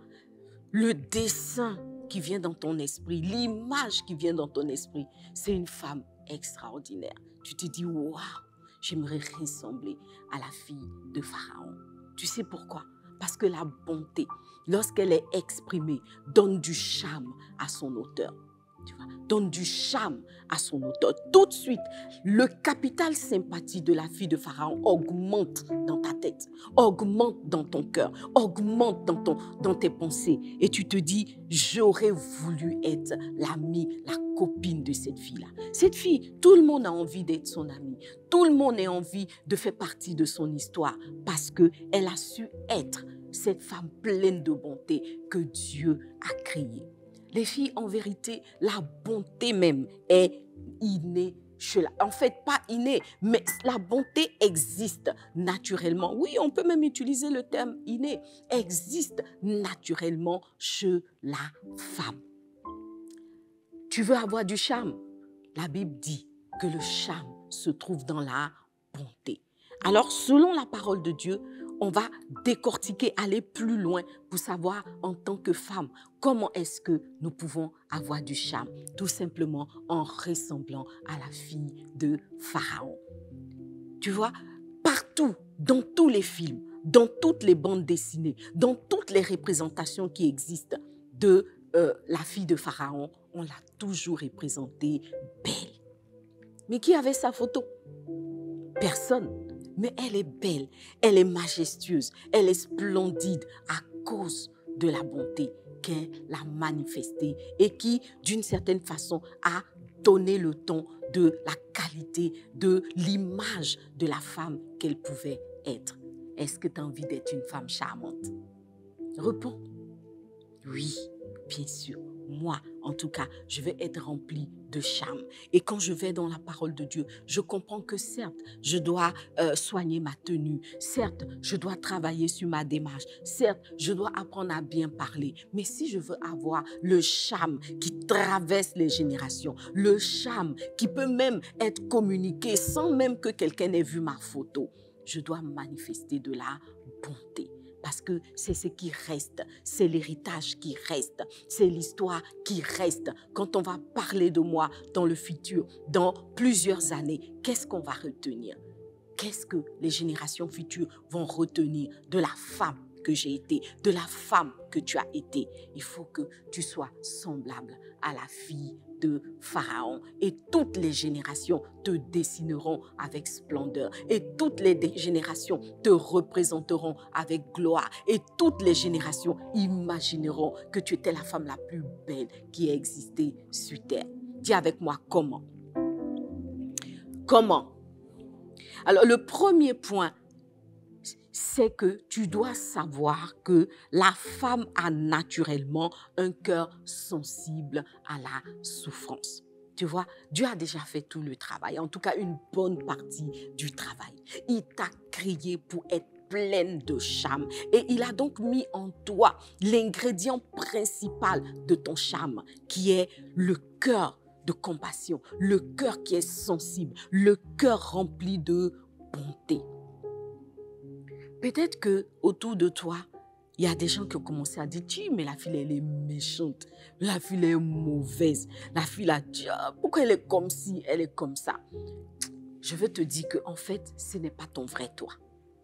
le dessin qui vient dans ton esprit, l'image qui vient dans ton esprit, c'est une femme extraordinaire. Tu te dis, waouh, j'aimerais ressembler à la fille de Pharaon. Tu sais pourquoi? Parce que la bonté, lorsqu'elle est exprimée, donne du charme à son auteur. Tu vois, donne du charme à son auteur. Tout de suite, le capital sympathie de la fille de Pharaon augmente dans ta tête, augmente dans ton cœur, augmente dans, ton, dans tes pensées. Et tu te dis, j'aurais voulu être l'amie, la copine de cette fille-là. Cette fille, tout le monde a envie d'être son amie. Tout le monde a envie de faire partie de son histoire parce qu'elle a su être cette femme pleine de bonté que Dieu a créée. Les filles, en vérité, la bonté même est innée. En fait, pas innée, mais la bonté existe naturellement. Oui, on peut même utiliser le terme inné. Existe naturellement chez la femme. Tu veux avoir du charme? La Bible dit que le charme se trouve dans la bonté. Alors, selon la parole de Dieu, on va décortiquer, aller plus loin pour savoir en tant que femme, comment est-ce que nous pouvons avoir du charme? Tout simplement en ressemblant à la fille de Pharaon. Tu vois, partout, dans tous les films, dans toutes les bandes dessinées, dans toutes les représentations qui existent de euh, la fille de Pharaon, on l'a toujours représentée belle. Mais qui avait sa photo? Personne. Mais elle est belle, elle est majestueuse, elle est splendide à cause de la bonté qu'elle a manifestée et qui, d'une certaine façon, a donné le ton de la qualité, de l'image de la femme qu'elle pouvait être. Est-ce que tu as envie d'être une femme charmante? Réponds. Oui, bien sûr. Moi, en tout cas, je vais être remplie de charme. Et quand je vais dans la parole de Dieu, je comprends que certes, je dois euh, soigner ma tenue. Certes, je dois travailler sur ma démarche. Certes, je dois apprendre à bien parler. Mais si je veux avoir le charme qui traverse les générations, le charme qui peut même être communiqué sans même que quelqu'un ait vu ma photo, je dois manifester de la bonté. Parce que c'est ce qui reste, c'est l'héritage qui reste, c'est l'histoire qui reste. Quand on va parler de moi dans le futur, dans plusieurs années, qu'est-ce qu'on va retenir? Qu'est-ce que les générations futures vont retenir de la femme que j'ai été, de la femme que tu as été? Il faut que tu sois semblable à la fille de Pharaon et toutes les générations te dessineront avec splendeur et toutes les générations te représenteront avec gloire et toutes les générations imagineront que tu étais la femme la plus belle qui ait existé sur terre. Dis avec moi comment. Comment? Alors le premier point, c'est que tu dois savoir que la femme a naturellement un cœur sensible à la souffrance. Tu vois, Dieu a déjà fait tout le travail, en tout cas une bonne partie du travail. Il t'a créé pour être pleine de charme. Et il a donc mis en toi l'ingrédient principal de ton charme, qui est le cœur de compassion, le cœur qui est sensible, le cœur rempli de bonté. Peut-être que autour de toi, il y a des gens qui ont commencé à dire, tu, mais la fille, elle est méchante, la fille, elle est mauvaise, la fille, là, pourquoi elle est comme ci, elle est comme ça. Je veux te dire qu'en fait, ce n'est pas ton vrai toi.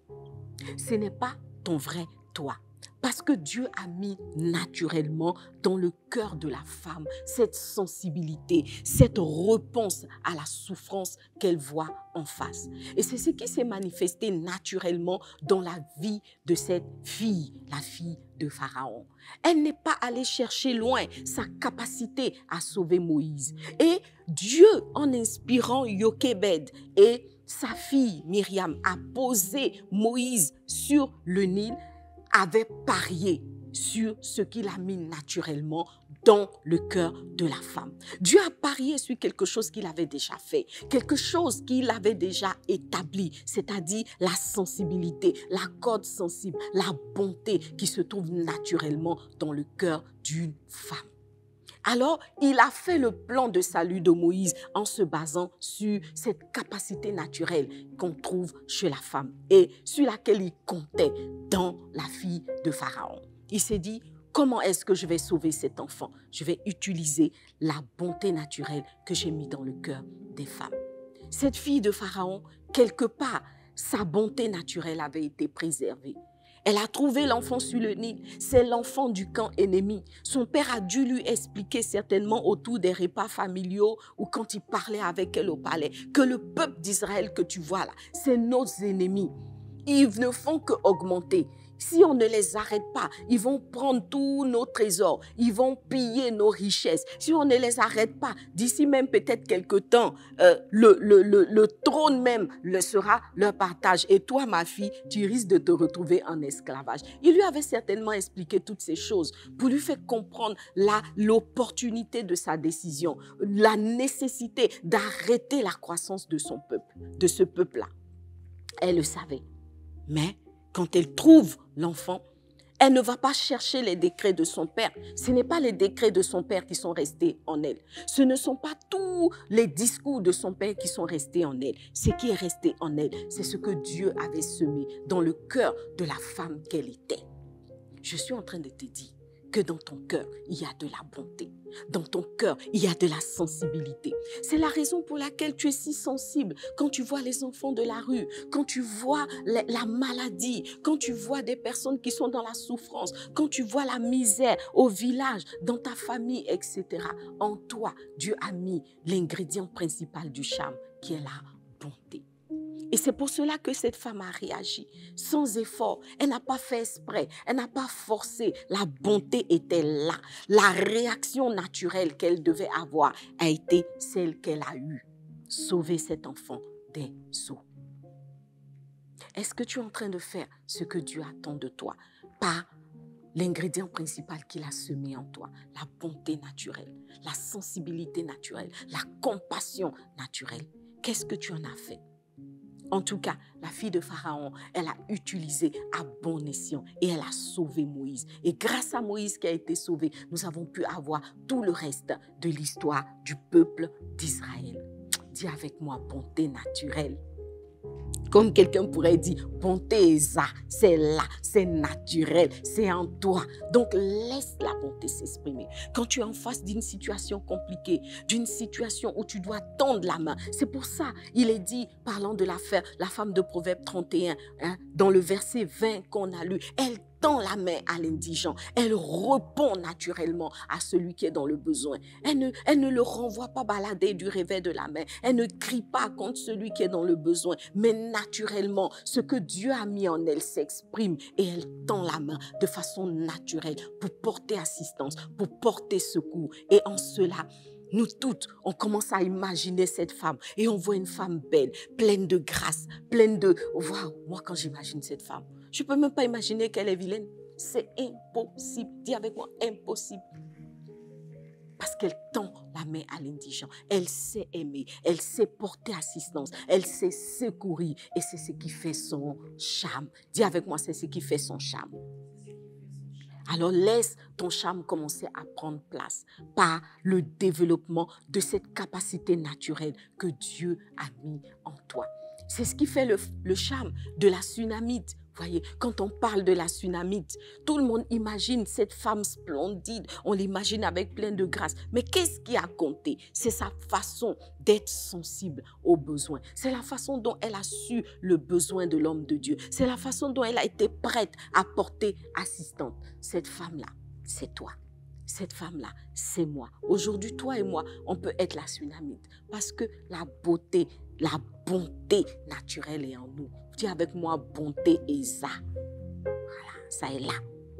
Ce n'est pas ton vrai toi. Parce que Dieu a mis naturellement dans le cœur de la femme cette sensibilité, cette réponse à la souffrance qu'elle voit en face. Et c'est ce qui s'est manifesté naturellement dans la vie de cette fille, la fille de Pharaon. Elle n'est pas allée chercher loin sa capacité à sauver Moïse. Et Dieu, en inspirant Jochebed et sa fille Myriam à poser Moïse sur le Nil, avait parié sur ce qu'il a mis naturellement dans le cœur de la femme. Dieu a parié sur quelque chose qu'il avait déjà fait, quelque chose qu'il avait déjà établi, c'est-à-dire la sensibilité, la corde sensible, la bonté qui se trouve naturellement dans le cœur d'une femme. Alors, il a fait le plan de salut de Moïse en se basant sur cette capacité naturelle qu'on trouve chez la femme et sur laquelle il comptait dans la fille de Pharaon. Il s'est dit, comment est-ce que je vais sauver cet enfant? Je vais utiliser la bonté naturelle que j'ai mise dans le cœur des femmes. Cette fille de Pharaon, quelque part, sa bonté naturelle avait été préservée. Elle a trouvé l'enfant sur le Nil. C'est l'enfant du camp ennemi. Son père a dû lui expliquer certainement autour des repas familiaux ou quand il parlait avec elle au palais que le peuple d'Israël que tu vois là, c'est nos ennemis. Ils ne font qu'augmenter. Si on ne les arrête pas, ils vont prendre tous nos trésors, ils vont piller nos richesses. Si on ne les arrête pas, d'ici même peut-être quelque temps, euh, le, le, le, le trône même le sera leur partage. Et toi, ma fille, tu risques de te retrouver en esclavage. Il lui avait certainement expliqué toutes ces choses pour lui faire comprendre la, l'opportunité de sa décision, la nécessité d'arrêter la croissance de son peuple, de ce peuple-là. Elle le savait, mais quand elle trouve l'enfant, elle ne va pas chercher les décrets de son père. Ce n'est pas les décrets de son père qui sont restés en elle. Ce ne sont pas tous les discours de son père qui sont restés en elle. Ce qui est resté en elle, c'est ce que Dieu avait semé dans le cœur de la femme qu'elle était. Je suis en train de te dire que dans ton cœur, il y a de la bonté. Dans ton cœur, il y a de la sensibilité. C'est la raison pour laquelle tu es si sensible quand tu vois les enfants de la rue, quand tu vois la, la maladie, quand tu vois des personnes qui sont dans la souffrance, quand tu vois la misère au village, dans ta famille, et cetera. En toi, Dieu a mis l'ingrédient principal du charme qui est la bonté. Et c'est pour cela que cette femme a réagi sans effort. Elle n'a pas fait exprès, elle n'a pas forcé. La bonté était là. La réaction naturelle qu'elle devait avoir a été celle qu'elle a eue. Sauver cet enfant des eaux. Est-ce que tu es en train de faire ce que Dieu attend de toi par l'ingrédient principal qu'il a semé en toi? La bonté naturelle, la sensibilité naturelle, la compassion naturelle. Qu'est-ce que tu en as fait? En tout cas, la fille de Pharaon, elle a utilisé à bon escient et elle a sauvé Moïse. Et grâce à Moïse qui a été sauvé, nous avons pu avoir tout le reste de l'histoire du peuple d'Israël. Dis avec moi, bonté naturelle. Comme quelqu'un pourrait dire, bonté est ça, c'est là, c'est naturel, c'est en toi. Donc laisse la bonté s'exprimer. Quand tu es en face d'une situation compliquée, d'une situation où tu dois tendre la main, c'est pour ça, il est dit, parlant de l'affaire, la femme de Proverbe trente et un, hein, dans le verset vingt qu'on a lu, elle tend la main à l'indigent. Elle répond naturellement à celui qui est dans le besoin. Elle ne, elle ne le renvoie pas balader du revers de la main. Elle ne crie pas contre celui qui est dans le besoin. Mais naturellement, ce que Dieu a mis en elle s'exprime et elle tend la main de façon naturelle pour porter assistance, pour porter secours. Et en cela, nous toutes, on commence à imaginer cette femme et on voit une femme belle, pleine de grâce, pleine de... Waouh, moi quand j'imagine cette femme, je ne peux même pas imaginer qu'elle est vilaine. C'est impossible. Dis avec moi, impossible. Parce qu'elle tend la main à l'indigent. Elle sait aimer, elle sait porter assistance, elle sait secourir. Et c'est ce qui fait son charme. Dis avec moi, c'est ce qui fait son charme. Alors laisse ton charme commencer à prendre place par le développement de cette capacité naturelle que Dieu a mis en toi. C'est ce qui fait le, le charme de la Sunamite. Voyez, quand on parle de la Sunamite, tout le monde imagine cette femme splendide, on l'imagine avec plein de grâce. Mais qu'est-ce qui a compté? C'est sa façon d'être sensible aux besoins. C'est la façon dont elle a su le besoin de l'homme de Dieu. C'est la façon dont elle a été prête à porter assistante. Cette femme-là, c'est toi. Cette femme-là, c'est moi. Aujourd'hui, toi et moi, on peut être la Sunamite parce que la beauté, la bonté naturelle est en nous. Dis avec moi, bonté et ça. Voilà, ça est là.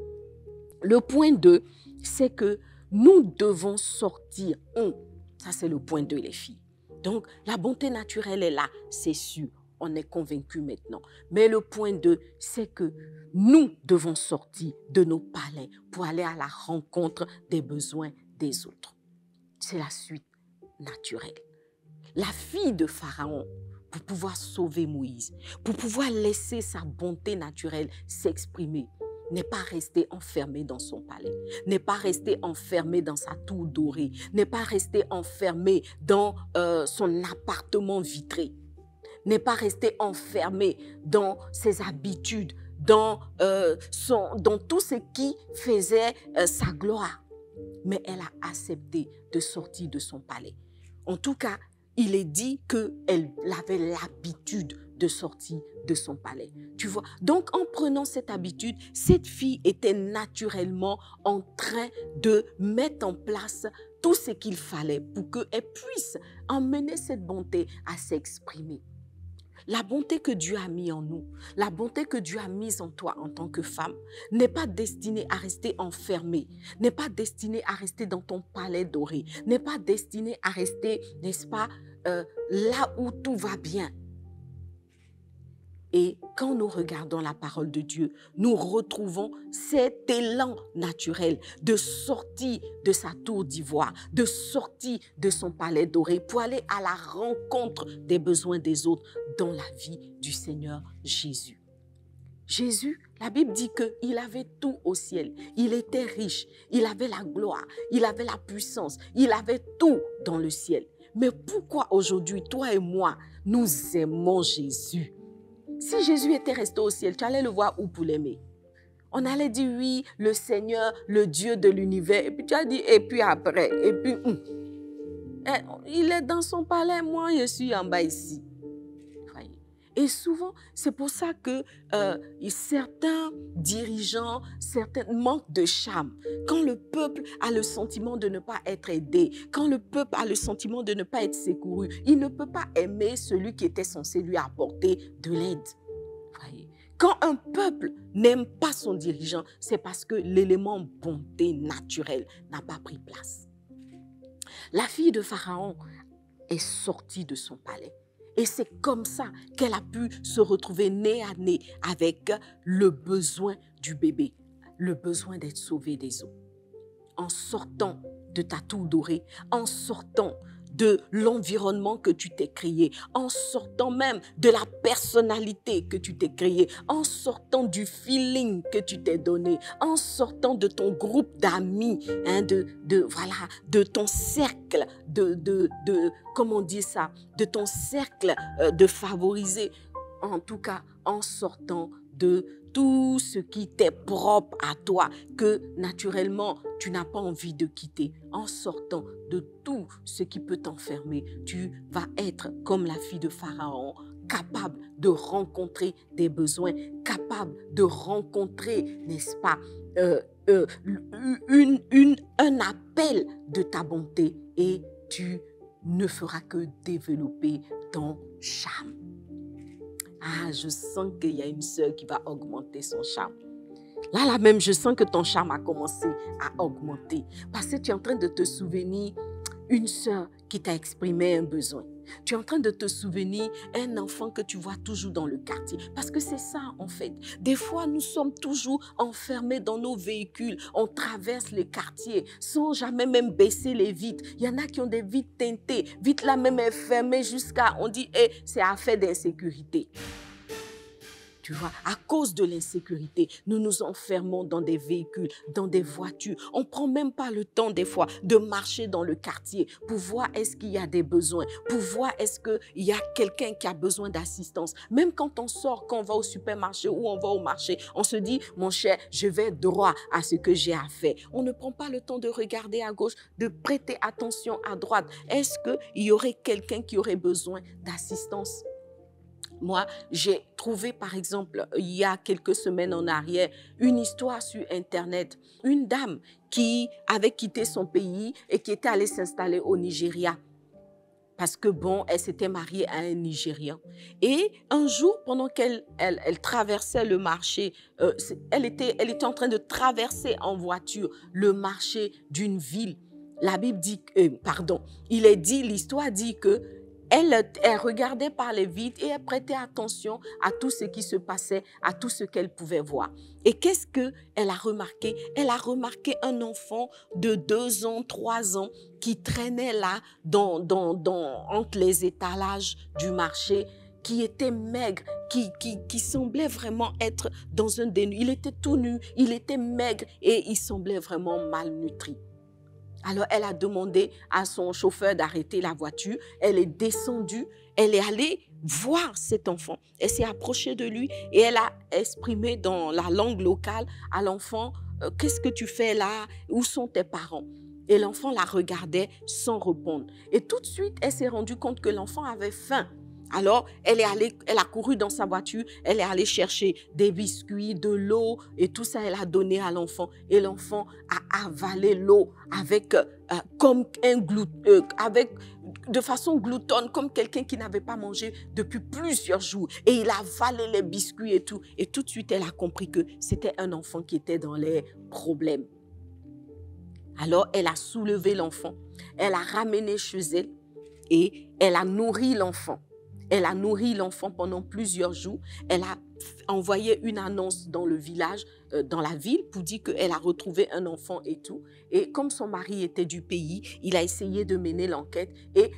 Le point deux, c'est que nous devons sortir. Hum, ça, c'est le point deux, les filles. Donc, la bonté naturelle est là, c'est sûr. On est convaincu maintenant. Mais le point deux, c'est que nous devons sortir de nos palais pour aller à la rencontre des besoins des autres. C'est la suite naturelle. La fille de Pharaon, pour pouvoir sauver Moïse, pour pouvoir laisser sa bonté naturelle s'exprimer, n'est pas restée enfermée dans son palais, n'est pas restée enfermée dans sa tour dorée, n'est pas restée enfermée dans euh, son appartement vitré, n'est pas restée enfermée dans ses habitudes, dans, euh, son, dans tout ce qui faisait euh, sa gloire. Mais elle a accepté de sortir de son palais. En tout cas, il est dit qu'elle avait l'habitude de sortir de son palais. Tu vois? Donc, en prenant cette habitude, cette fille était naturellement en train de mettre en place tout ce qu'il fallait pour qu'elle puisse emmener cette bonté à s'exprimer. La bonté que Dieu a mis en nous, la bonté que Dieu a mise en toi en tant que femme, n'est pas destinée à rester enfermée, n'est pas destinée à rester dans ton palais doré, n'est pas destinée à rester, n'est-ce pas, euh, là où tout va bien. Et quand nous regardons la parole de Dieu, nous retrouvons cet élan naturel de sortir de sa tour d'ivoire, de sortir de son palais doré pour aller à la rencontre des besoins des autres dans la vie du Seigneur Jésus. Jésus, la Bible dit qu'il avait tout au ciel. Il était riche, il avait la gloire, il avait la puissance, il avait tout dans le ciel. Mais pourquoi aujourd'hui, toi et moi, nous aimons Jésus? Si Jésus était resté au ciel, tu allais le voir où pour l'aimer? On allait dire oui, le Seigneur, le Dieu de l'univers. Et puis tu as dit, et puis après, et puis, hum. il est dans son palais, moi je suis en bas ici. Et souvent, c'est pour ça que euh, certains dirigeants, certains manquent de charme. Quand le peuple a le sentiment de ne pas être aidé, quand le peuple a le sentiment de ne pas être secouru, il ne peut pas aimer celui qui était censé lui apporter de l'aide. Quand un peuple n'aime pas son dirigeant, c'est parce que l'élément bonté naturelle n'a pas pris place. La fille de Pharaon est sortie de son palais. Et c'est comme ça qu'elle a pu se retrouver nez à nez avec le besoin du bébé, le besoin d'être sauvée des eaux. En sortant de ta tour dorée, en sortant de l'environnement que tu t'es créé, en sortant même de la personnalité que tu t'es créée, en sortant du feeling que tu t'es donné, en sortant de ton groupe d'amis, hein, de, de, voilà, de ton cercle, de, de, de, comment on dit ça, de ton cercle euh, de favorisés, en tout cas en sortant de tout ce qui t'est propre à toi, que naturellement tu n'as pas envie de quitter. En sortant de tout ce qui peut t'enfermer, tu vas être comme la fille de Pharaon, capable de rencontrer des besoins, capable de rencontrer, n'est-ce pas, euh, euh, une, une, un appel de ta bonté, et tu ne feras que développer ton charme. Ah, je sens qu'il y a une sœur qui va augmenter son charme. Là, là même, je sens que ton charme a commencé à augmenter. Parce que tu es en train de te souvenir une sœur qui t'a exprimé un besoin. Tu es en train de te souvenir un enfant que tu vois toujours dans le quartier. Parce que c'est ça, en fait. Des fois, nous sommes toujours enfermés dans nos véhicules. On traverse les quartiers sans jamais même baisser les vitres. Il y en a qui ont des vitres teintées. Vitre là même est fermée jusqu'à... On dit, hey, c'est affaire d'insécurité. Tu vois, à cause de l'insécurité, nous nous enfermons dans des véhicules, dans des voitures. On ne prend même pas le temps des fois de marcher dans le quartier pour voir est-ce qu'il y a des besoins, pour voir est-ce qu'il y a quelqu'un qui a besoin d'assistance. Même quand on sort, quand on va au supermarché ou on va au marché, on se dit, mon cher, je vais droit à ce que j'ai à faire. On ne prend pas le temps de regarder à gauche, de prêter attention à droite. Est-ce qu'il y aurait quelqu'un qui aurait besoin d'assistance? Moi, j'ai trouvé, par exemple, il y a quelques semaines en arrière, une histoire sur Internet. Une dame qui avait quitté son pays et qui était allée s'installer au Nigeria. Parce que, bon, elle s'était mariée à un Nigérian. Et un jour, pendant qu'elle elle, elle traversait le marché, euh, elle, était, elle était en train de traverser en voiture le marché d'une ville. La Bible dit, euh, pardon, il est dit, l'histoire dit que Elle, elle regardait par les vitres et elle prêtait attention à tout ce qui se passait, à tout ce qu'elle pouvait voir. Et qu'est-ce qu'elle a remarqué? Elle a remarqué un enfant de deux ans, trois ans qui traînait là dans, dans, dans, entre les étalages du marché, qui était maigre, qui, qui, qui semblait vraiment être dans un dénuement. Il était tout nu, il était maigre et il semblait vraiment malnutri. Alors, elle a demandé à son chauffeur d'arrêter la voiture. Elle est descendue, elle est allée voir cet enfant. Elle s'est approchée de lui et elle a exprimé dans la langue locale à l'enfant, euh, « Qu'est-ce que tu fais là? Où sont tes parents ?» Et l'enfant la regardait sans répondre. Et tout de suite, elle s'est rendue compte que l'enfant avait faim. Alors, elle est allée, elle a couru dans sa voiture, elle est allée chercher des biscuits, de l'eau et tout ça, elle a donné à l'enfant. Et l'enfant a avalé l'eau avec, euh, comme un glut, euh, avec, de façon gloutonne, comme quelqu'un qui n'avait pas mangé depuis plusieurs jours. Et il a avalé les biscuits et tout. Et tout de suite, elle a compris que c'était un enfant qui était dans les problèmes. Alors, elle a soulevé l'enfant, elle a ramené chez elle et elle a nourri l'enfant. Elle a nourri l'enfant pendant plusieurs jours. Elle a envoyé une annonce dans le village, euh, dans la ville, pour dire qu'elle a retrouvé un enfant et tout. Et comme son mari était du pays, il a essayé de mener l'enquête. Et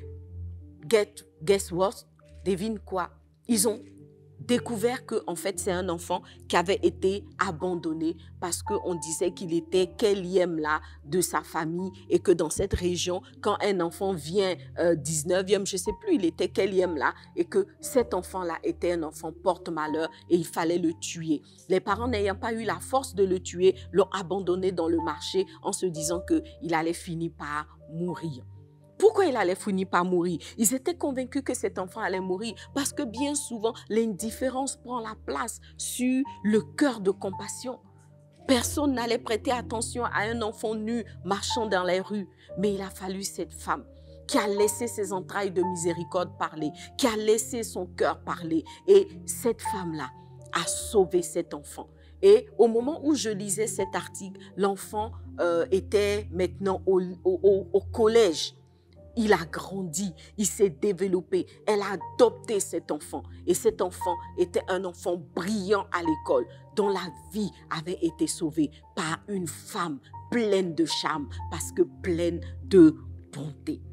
get, guess what? Devine quoi? Ils ont découvert que en fait c'est un enfant qui avait été abandonné parce qu'on disait qu'il était quelième là de sa famille et que dans cette région, quand un enfant vient euh, dix-neuvième, je ne sais plus, il était quelième là et que cet enfant-là était un enfant porte-malheur et il fallait le tuer. Les parents n'ayant pas eu la force de le tuer, l'ont abandonné dans le marché en se disant qu'il allait finir par mourir. Pourquoi il allait finir par mourir? Ils étaient convaincus que cet enfant allait mourir parce que bien souvent, l'indifférence prend la place sur le cœur de compassion. Personne n'allait prêter attention à un enfant nu marchant dans les rues. Mais il a fallu cette femme qui a laissé ses entrailles de miséricorde parler, qui a laissé son cœur parler. Et cette femme-là a sauvé cet enfant. Et au moment où je lisais cet article, l'enfant euh, était maintenant au, au, au collège. Il a grandi, il s'est développé. Elle a adopté cet enfant. Et cet enfant était un enfant brillant à l'école, dont la vie avait été sauvée par une femme pleine de charme, parce que pleine de bonté.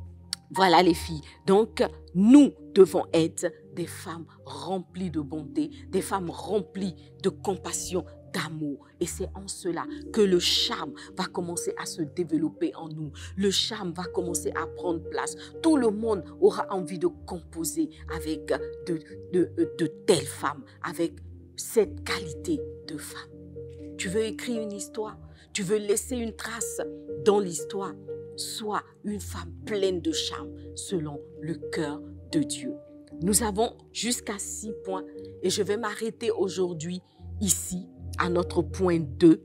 Voilà les filles. Donc, nous devons être des femmes remplies de bonté, des femmes remplies de compassion, d'amour. Et c'est en cela que le charme va commencer à se développer en nous. Le charme va commencer à prendre place. Tout le monde aura envie de composer avec de, de, de telles femmes, avec cette qualité de femme. Tu veux écrire une histoire? Tu veux laisser une trace dans l'histoire? Sois une femme pleine de charme selon le cœur de Dieu. Nous avons jusqu'à six points et je vais m'arrêter aujourd'hui ici à notre point deux,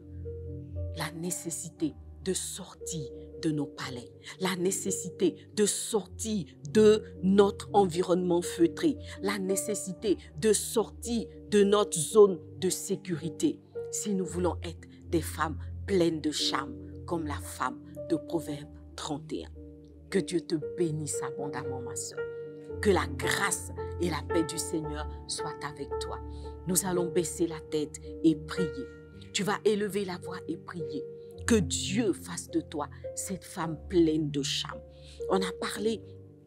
la nécessité de sortir de nos palais, la nécessité de sortir de notre environnement feutré, la nécessité de sortir de notre zone de sécurité si nous voulons être des femmes pleines de charme comme la femme de Proverbe trente et un. Que Dieu te bénisse abondamment, ma soeur. Que la grâce et la paix du Seigneur soient avec toi. Nous allons baisser la tête et prier. Tu vas élever la voix et prier. Que Dieu fasse de toi cette femme pleine de charme. On a parlé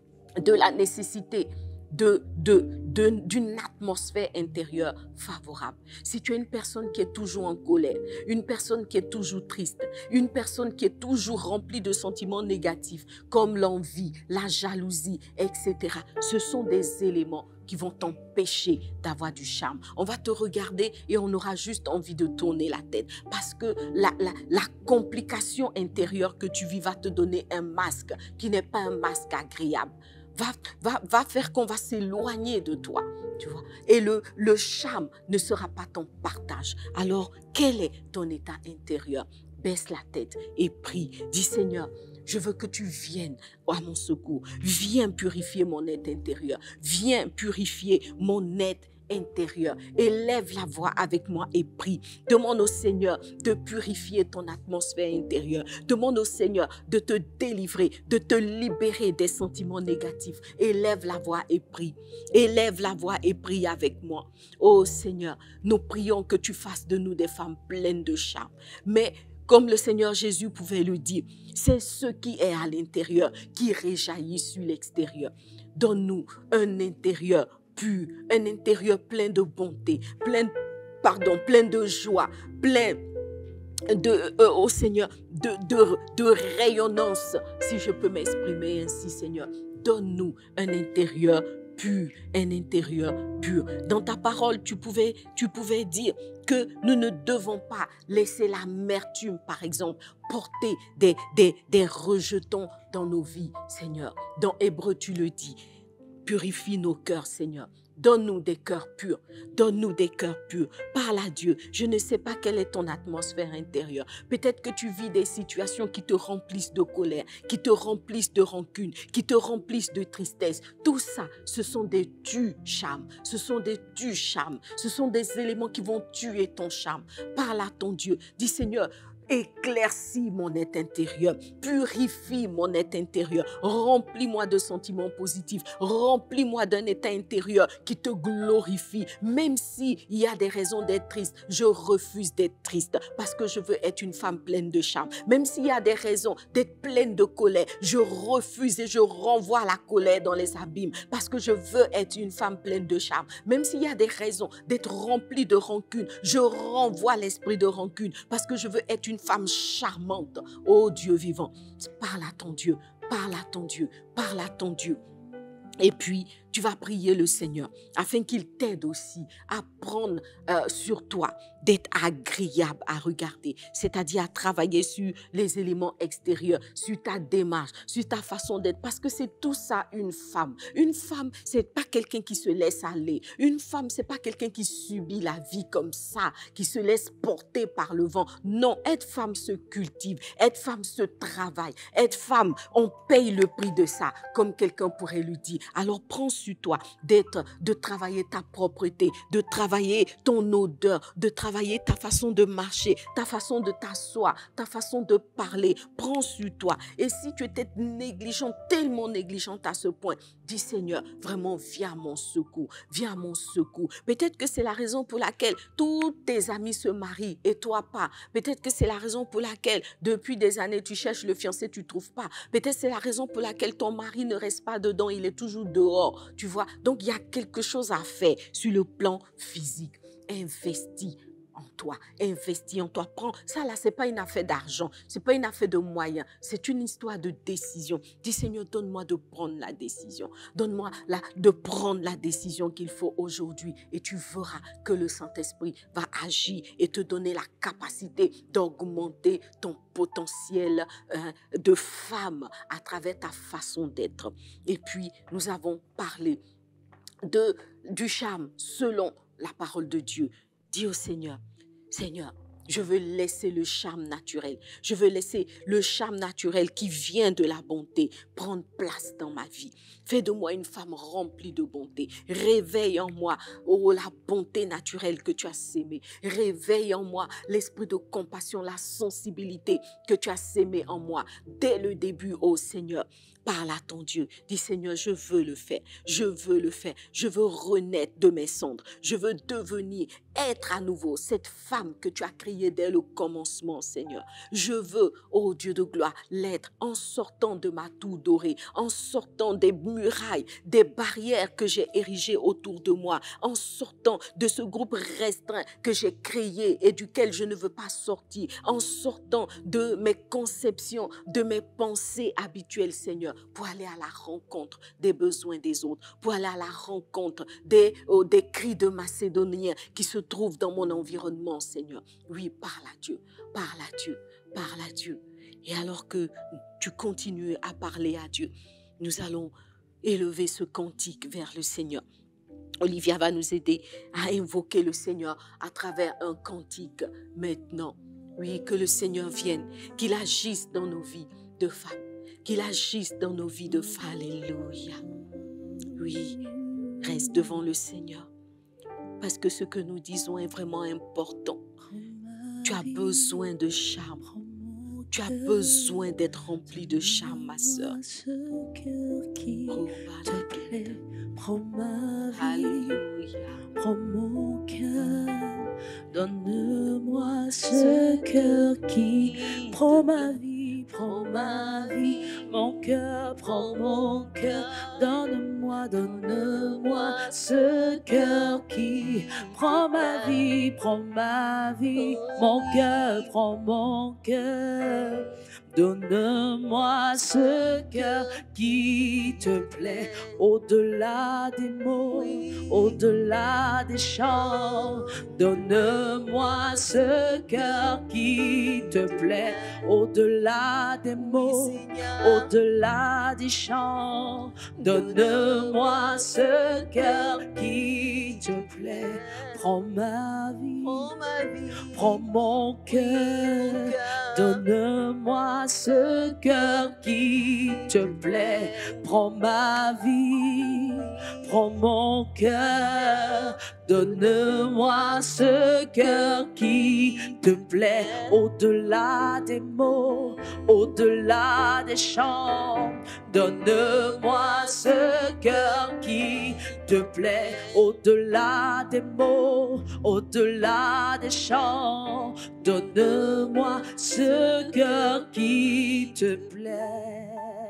de la nécessité de, de, de, d'une atmosphère intérieure favorable. Si tu es une personne qui est toujours en colère, une personne qui est toujours triste, une personne qui est toujours remplie de sentiments négatifs comme l'envie, la jalousie, et cetera, ce sont des éléments qui vont t'empêcher d'avoir du charme. On va te regarder et on aura juste envie de tourner la tête parce que la, la, la complication intérieure que tu vis va te donner un masque qui n'est pas un masque agréable. Va, va, va faire qu'on va s'éloigner de toi, tu vois. Et le, le charme ne sera pas ton partage. Alors, quel est ton état intérieur? Baisse la tête et prie. Dis, Seigneur, je veux que tu viennes à mon secours. Viens purifier mon être intérieur. Viens purifier mon être intérieur. Élève la voix avec moi et prie. Demande au Seigneur de purifier ton atmosphère intérieure. Demande au Seigneur de te délivrer, de te libérer des sentiments négatifs. Élève la voix et prie. Élève la voix et prie avec moi. Oh Seigneur, nous prions que tu fasses de nous des femmes pleines de charme. Mais comme le Seigneur Jésus pouvait le dire, c'est ce qui est à l'intérieur qui réjaillit sur l'extérieur. Donne-nous un intérieur pur, un intérieur plein de bonté, plein, pardon, plein de joie, plein de, euh, au Seigneur, de, de, de rayonnance, si je peux m'exprimer ainsi, Seigneur. Donne-nous un intérieur pur, un intérieur pur. Dans ta parole, tu pouvais, tu pouvais dire que nous ne devons pas laisser l'amertume, par exemple, porter des, des, des rejetons dans nos vies, Seigneur. Dans Hébreu, tu le dis. Purifie nos cœurs, Seigneur. Donne-nous des cœurs purs. Donne-nous des cœurs purs. Parle à Dieu. Je ne sais pas quelle est ton atmosphère intérieure. Peut-être que tu vis des situations qui te remplissent de colère, qui te remplissent de rancune, qui te remplissent de tristesse. Tout ça, ce sont des du charme. Ce sont des du charme. Ce sont des éléments qui vont tuer ton charme. Parle à ton Dieu. Dis, Seigneur, éclaircis mon être intérieur, purifie mon être intérieur, remplis-moi de sentiments positifs, remplis-moi d'un état intérieur qui te glorifie. Même s'il y a des raisons d'être triste, je refuse d'être triste parce que je veux être une femme pleine de charme. Même s'il y a des raisons d'être pleine de colère, je refuse et je renvoie la colère dans les abîmes parce que je veux être une femme pleine de charme. Même s'il y a des raisons d'être remplie de rancune, je renvoie l'esprit de rancune parce que je veux être une femme charmante. Oh Dieu vivant, parle à ton Dieu, parle à ton Dieu, parle à ton Dieu. Et puis, tu vas prier le Seigneur afin qu'il t'aide aussi à prendre euh, sur toi, d'être agréable à regarder, c'est-à-dire à travailler sur les éléments extérieurs, sur ta démarche, sur ta façon d'être, parce que c'est tout ça une femme. Une femme, c'est pas quelqu'un qui se laisse aller. Une femme, c'est pas quelqu'un qui subit la vie comme ça, qui se laisse porter par le vent. Non, être femme se cultive, être femme se travaille, être femme, on paye le prix de ça, comme quelqu'un pourrait lui dire. Alors prends sur toi d'être, de travailler ta propreté, de travailler ton odeur, de travailler ta façon de marcher, ta façon de t'asseoir, ta façon de parler. Prends sur toi. Et si tu étais négligente, tellement négligente à ce point, dis Seigneur, vraiment viens à mon secours, viens à mon secours. Peut-être que c'est la raison pour laquelle tous tes amis se marient et toi pas. Peut-être que c'est la raison pour laquelle depuis des années tu cherches le fiancé, tu ne trouves pas. Peut-être c'est la raison pour laquelle ton mari ne reste pas dedans, il est toujours dehors, tu vois. Donc, il y a quelque chose à faire sur le plan physique. Investis en toi, investis en toi. Prends, ça là, ce n'est pas une affaire d'argent, ce n'est pas une affaire de moyens, c'est une histoire de décision. Dis Seigneur, donne-moi de prendre la décision. Donne-moi la, de prendre la décision qu'il faut aujourd'hui et tu verras que le Saint-Esprit va agir et te donner la capacité d'augmenter ton potentiel euh, de femme à travers ta façon d'être. Et puis, nous avons parlé de, du charme selon la parole de Dieu. Dis au Seigneur, Seigneur, Je veux laisser le charme naturel. Je veux laisser le charme naturel qui vient de la bonté prendre place dans ma vie. Fais de moi une femme remplie de bonté. Réveille en moi oh, la bonté naturelle que tu as sémée. Réveille en moi l'esprit de compassion, la sensibilité que tu as sémée en moi dès le début, ô Seigneur. Parle à ton Dieu. Dis Seigneur, je veux le faire. Je veux le faire. Je veux renaître de mes cendres. Je veux devenir, être à nouveau cette femme que tu as créée dès le commencement, Seigneur. Je veux, ô Dieu de gloire, l'être en sortant de ma tour dorée, en sortant des murailles, des barrières que j'ai érigées autour de moi, en sortant de ce groupe restreint que j'ai créé et duquel je ne veux pas sortir, en sortant de mes conceptions, de mes pensées habituelles, Seigneur, pour aller à la rencontre des besoins des autres, pour aller à la rencontre des, oh, des cris de Macédoniens qui se trouvent dans mon environnement, Seigneur. Oui, parle à Dieu, parle à Dieu, parle à Dieu. Et alors que tu continues à parler à Dieu, nous allons élever ce cantique vers le Seigneur. Olivia va nous aider à invoquer le Seigneur à travers un cantique maintenant. Oui, que le Seigneur vienne, qu'il agisse dans nos vies de femmes. Qu'il agisse dans nos vies de femmes. Alléluia. Oui, reste devant le Seigneur. Parce que ce que nous disons est vraiment important. Tu as besoin de charme. Tu as besoin d'être rempli de charme, ma sœur. Oh, prends ma vie, Alléluia. prends mon cœur, donne-moi ce cœur qui prend ma vie, prends ma vie, mon cœur, prends mon cœur, donne-moi, donne-moi ce cœur qui prend ma vie, prends ma vie, mon cœur, prends mon cœur. Donne-moi ce cœur qui te plaît, au-delà des mots, au-delà des chants. Donne-moi ce cœur qui te plaît, au-delà des mots, au-delà des chants. Donne-moi ce cœur qui te plaît. Prends ma vie, prends mon cœur. Donne-moi ce cœur qui te plaît. Prends ma vie, prends mon cœur. Donne-moi ce cœur qui te plaît, au-delà des mots, au-delà des chants. Donne-moi ce cœur qui te plaît, au-delà des mots, au-delà des chants. Donne-moi ce cœur qui te plaît.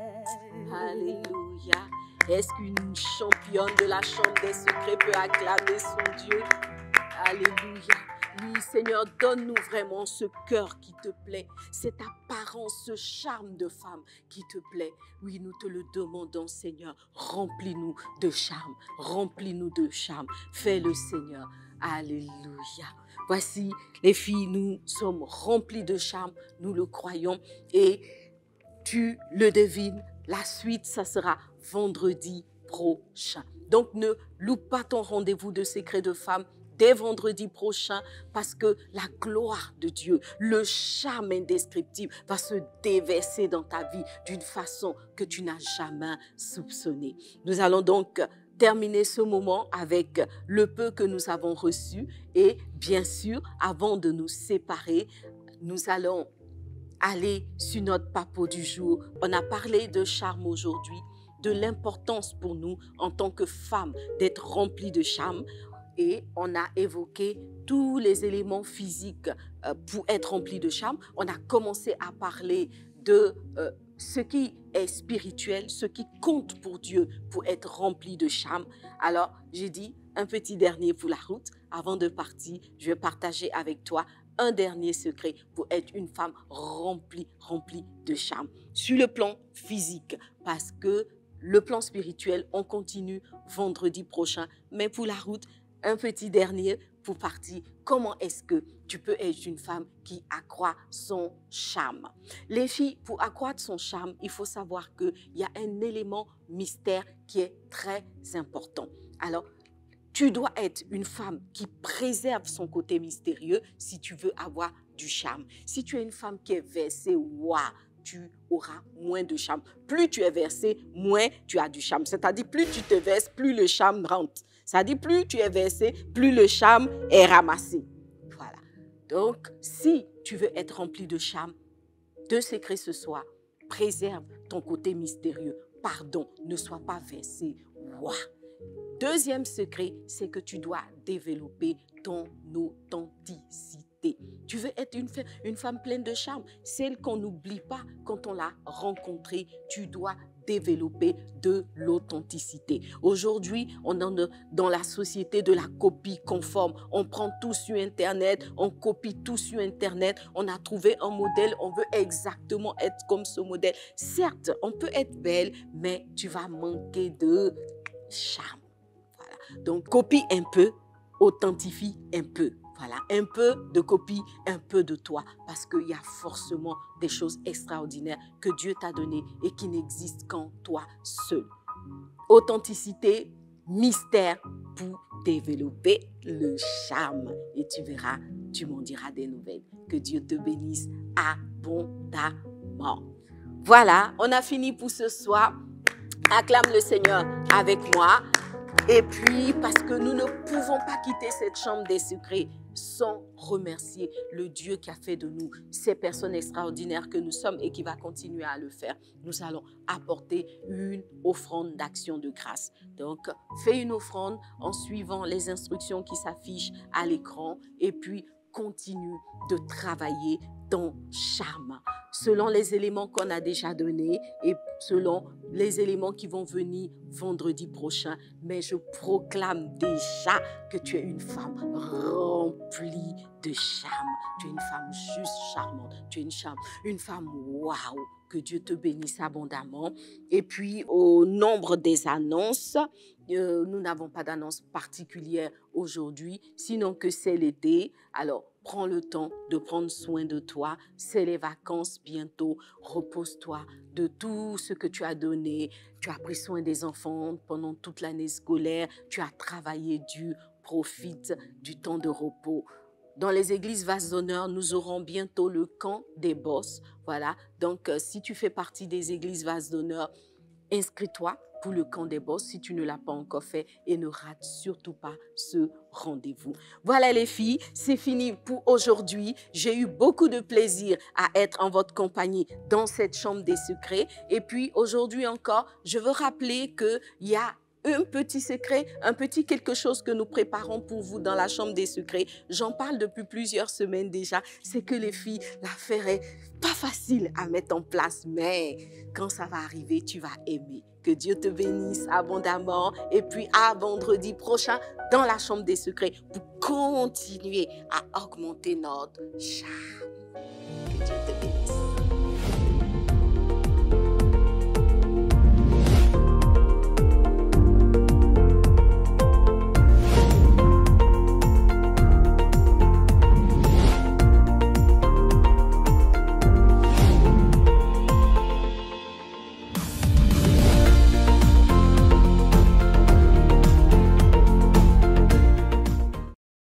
Alléluia. Est-ce qu'une championne de la chambre des secrets peut acclamer son Dieu? Alléluia. Oui, Seigneur, donne-nous vraiment ce cœur qui te plaît, cette apparence, ce charme de femme qui te plaît. Oui, nous te le demandons, Seigneur. Remplis-nous de charme, remplis-nous de charme. Fais-le, Seigneur. Alléluia. Voici, les filles, nous sommes remplis de charme, nous le croyons et tu le devines. La suite, ça sera vendredi prochain. Donc, ne loupe pas ton rendez-vous de Secrets de Femmes dès vendredi prochain parce que la gloire de Dieu, le charme indescriptible va se déverser dans ta vie d'une façon que tu n'as jamais soupçonnée. Nous allons donc terminer ce moment avec le peu que nous avons reçu et bien sûr, avant de nous séparer, nous allons aller sur notre papo du jour. On a parlé de charme aujourd'hui, de l'importance pour nous en tant que femmes d'être remplies de charme et on a évoqué tous les éléments physiques euh, pour être remplis de charme. On a commencé à parler de euh, ce qui est spirituel, ce qui compte pour Dieu pour être rempli de charme. Alors, j'ai dit un petit dernier pour la route. Avant de partir, je vais partager avec toi un dernier secret pour être une femme remplie, remplie de charme. Sur le plan physique, parce que le plan spirituel, on continue vendredi prochain. Mais pour la route, un petit dernier pour partir. Comment est-ce que tu peux être une femme qui accroît son charme? Les filles, pour accroître son charme, il faut savoir qu'il y a un élément mystère qui est très important. Alors, Tu dois être une femme qui préserve son côté mystérieux si tu veux avoir du charme. Si tu es une femme qui est versée, waouh, tu auras moins de charme. Plus tu es versée, moins tu as du charme. C'est-à-dire, plus tu te verses, plus le charme rentre. C'est-à-dire, plus tu es versée, plus le charme est ramassé. Voilà. Donc, si tu veux être rempli de charme, deux secrets ce soir. Préserve ton côté mystérieux. Pardon, ne sois pas versé. Waouh. Deuxième secret, c'est que tu dois développer ton authenticité. Tu veux être une, une femme pleine de charme, celle qu'on n'oublie pas quand on l'a rencontrée. Tu dois développer de l'authenticité. Aujourd'hui, on est dans la société de la copie conforme. On prend tout sur Internet, on copie tout sur Internet. On a trouvé un modèle, on veut exactement être comme ce modèle. Certes, on peut être belle, mais tu vas manquer de charme. Voilà. Donc, copie un peu, authentifie un peu. Voilà, un peu de copie, un peu de toi, parce qu'il y a forcément des choses extraordinaires que Dieu t'a données et qui n'existent qu'en toi seul. Authenticité, mystère pour développer le charme. Et tu verras, tu m'en diras des nouvelles. Que Dieu te bénisse abondamment. Voilà, on a fini pour ce soir. Acclame le Seigneur avec moi. Et puis, parce que nous ne pouvons pas quitter cette chambre des secrets sans remercier le Dieu qui a fait de nous ces personnes extraordinaires que nous sommes et qui va continuer à le faire. Nous allons apporter une offrande d'action de grâce. Donc, fais une offrande en suivant les instructions qui s'affichent à l'écran et puis continue de travailler ton charme selon les éléments qu'on a déjà donnés et selon les éléments qui vont venir vendredi prochain. Mais je proclame déjà que tu es une femme remplie de charme. Tu es une femme juste charmante. Tu es une, charme, une femme waouh. Que Dieu te bénisse abondamment. Et puis, au nombre des annonces, euh, nous n'avons pas d'annonce particulière aujourd'hui, sinon que c'est l'été. Alors, prends le temps de prendre soin de toi. C'est les vacances bientôt. Repose-toi de tout ce que tu as donné. Tu as pris soin des enfants pendant toute l'année scolaire. Tu as travaillé dur. Profite du temps de repos. Dans les églises Vase d'honneur, nous aurons bientôt le camp des boss. Voilà. Donc, euh, si tu fais partie des églises Vase d'honneur, inscris-toi pour le camp des boss si tu ne l'as pas encore fait et ne rate surtout pas ce rendez-vous. Voilà les filles, c'est fini pour aujourd'hui. J'ai eu beaucoup de plaisir à être en votre compagnie dans cette chambre des secrets. Et puis aujourd'hui encore, je veux rappeler qu'il y a un petit secret, un petit quelque chose que nous préparons pour vous dans la chambre des secrets. J'en parle depuis plusieurs semaines déjà. C'est que les filles, l'affaire est pas facile à mettre en place, mais quand ça va arriver, tu vas aimer. Que Dieu te bénisse abondamment. Et puis à vendredi prochain dans la chambre des secrets pour continuer à augmenter notre charme. Que Dieu te bénisse.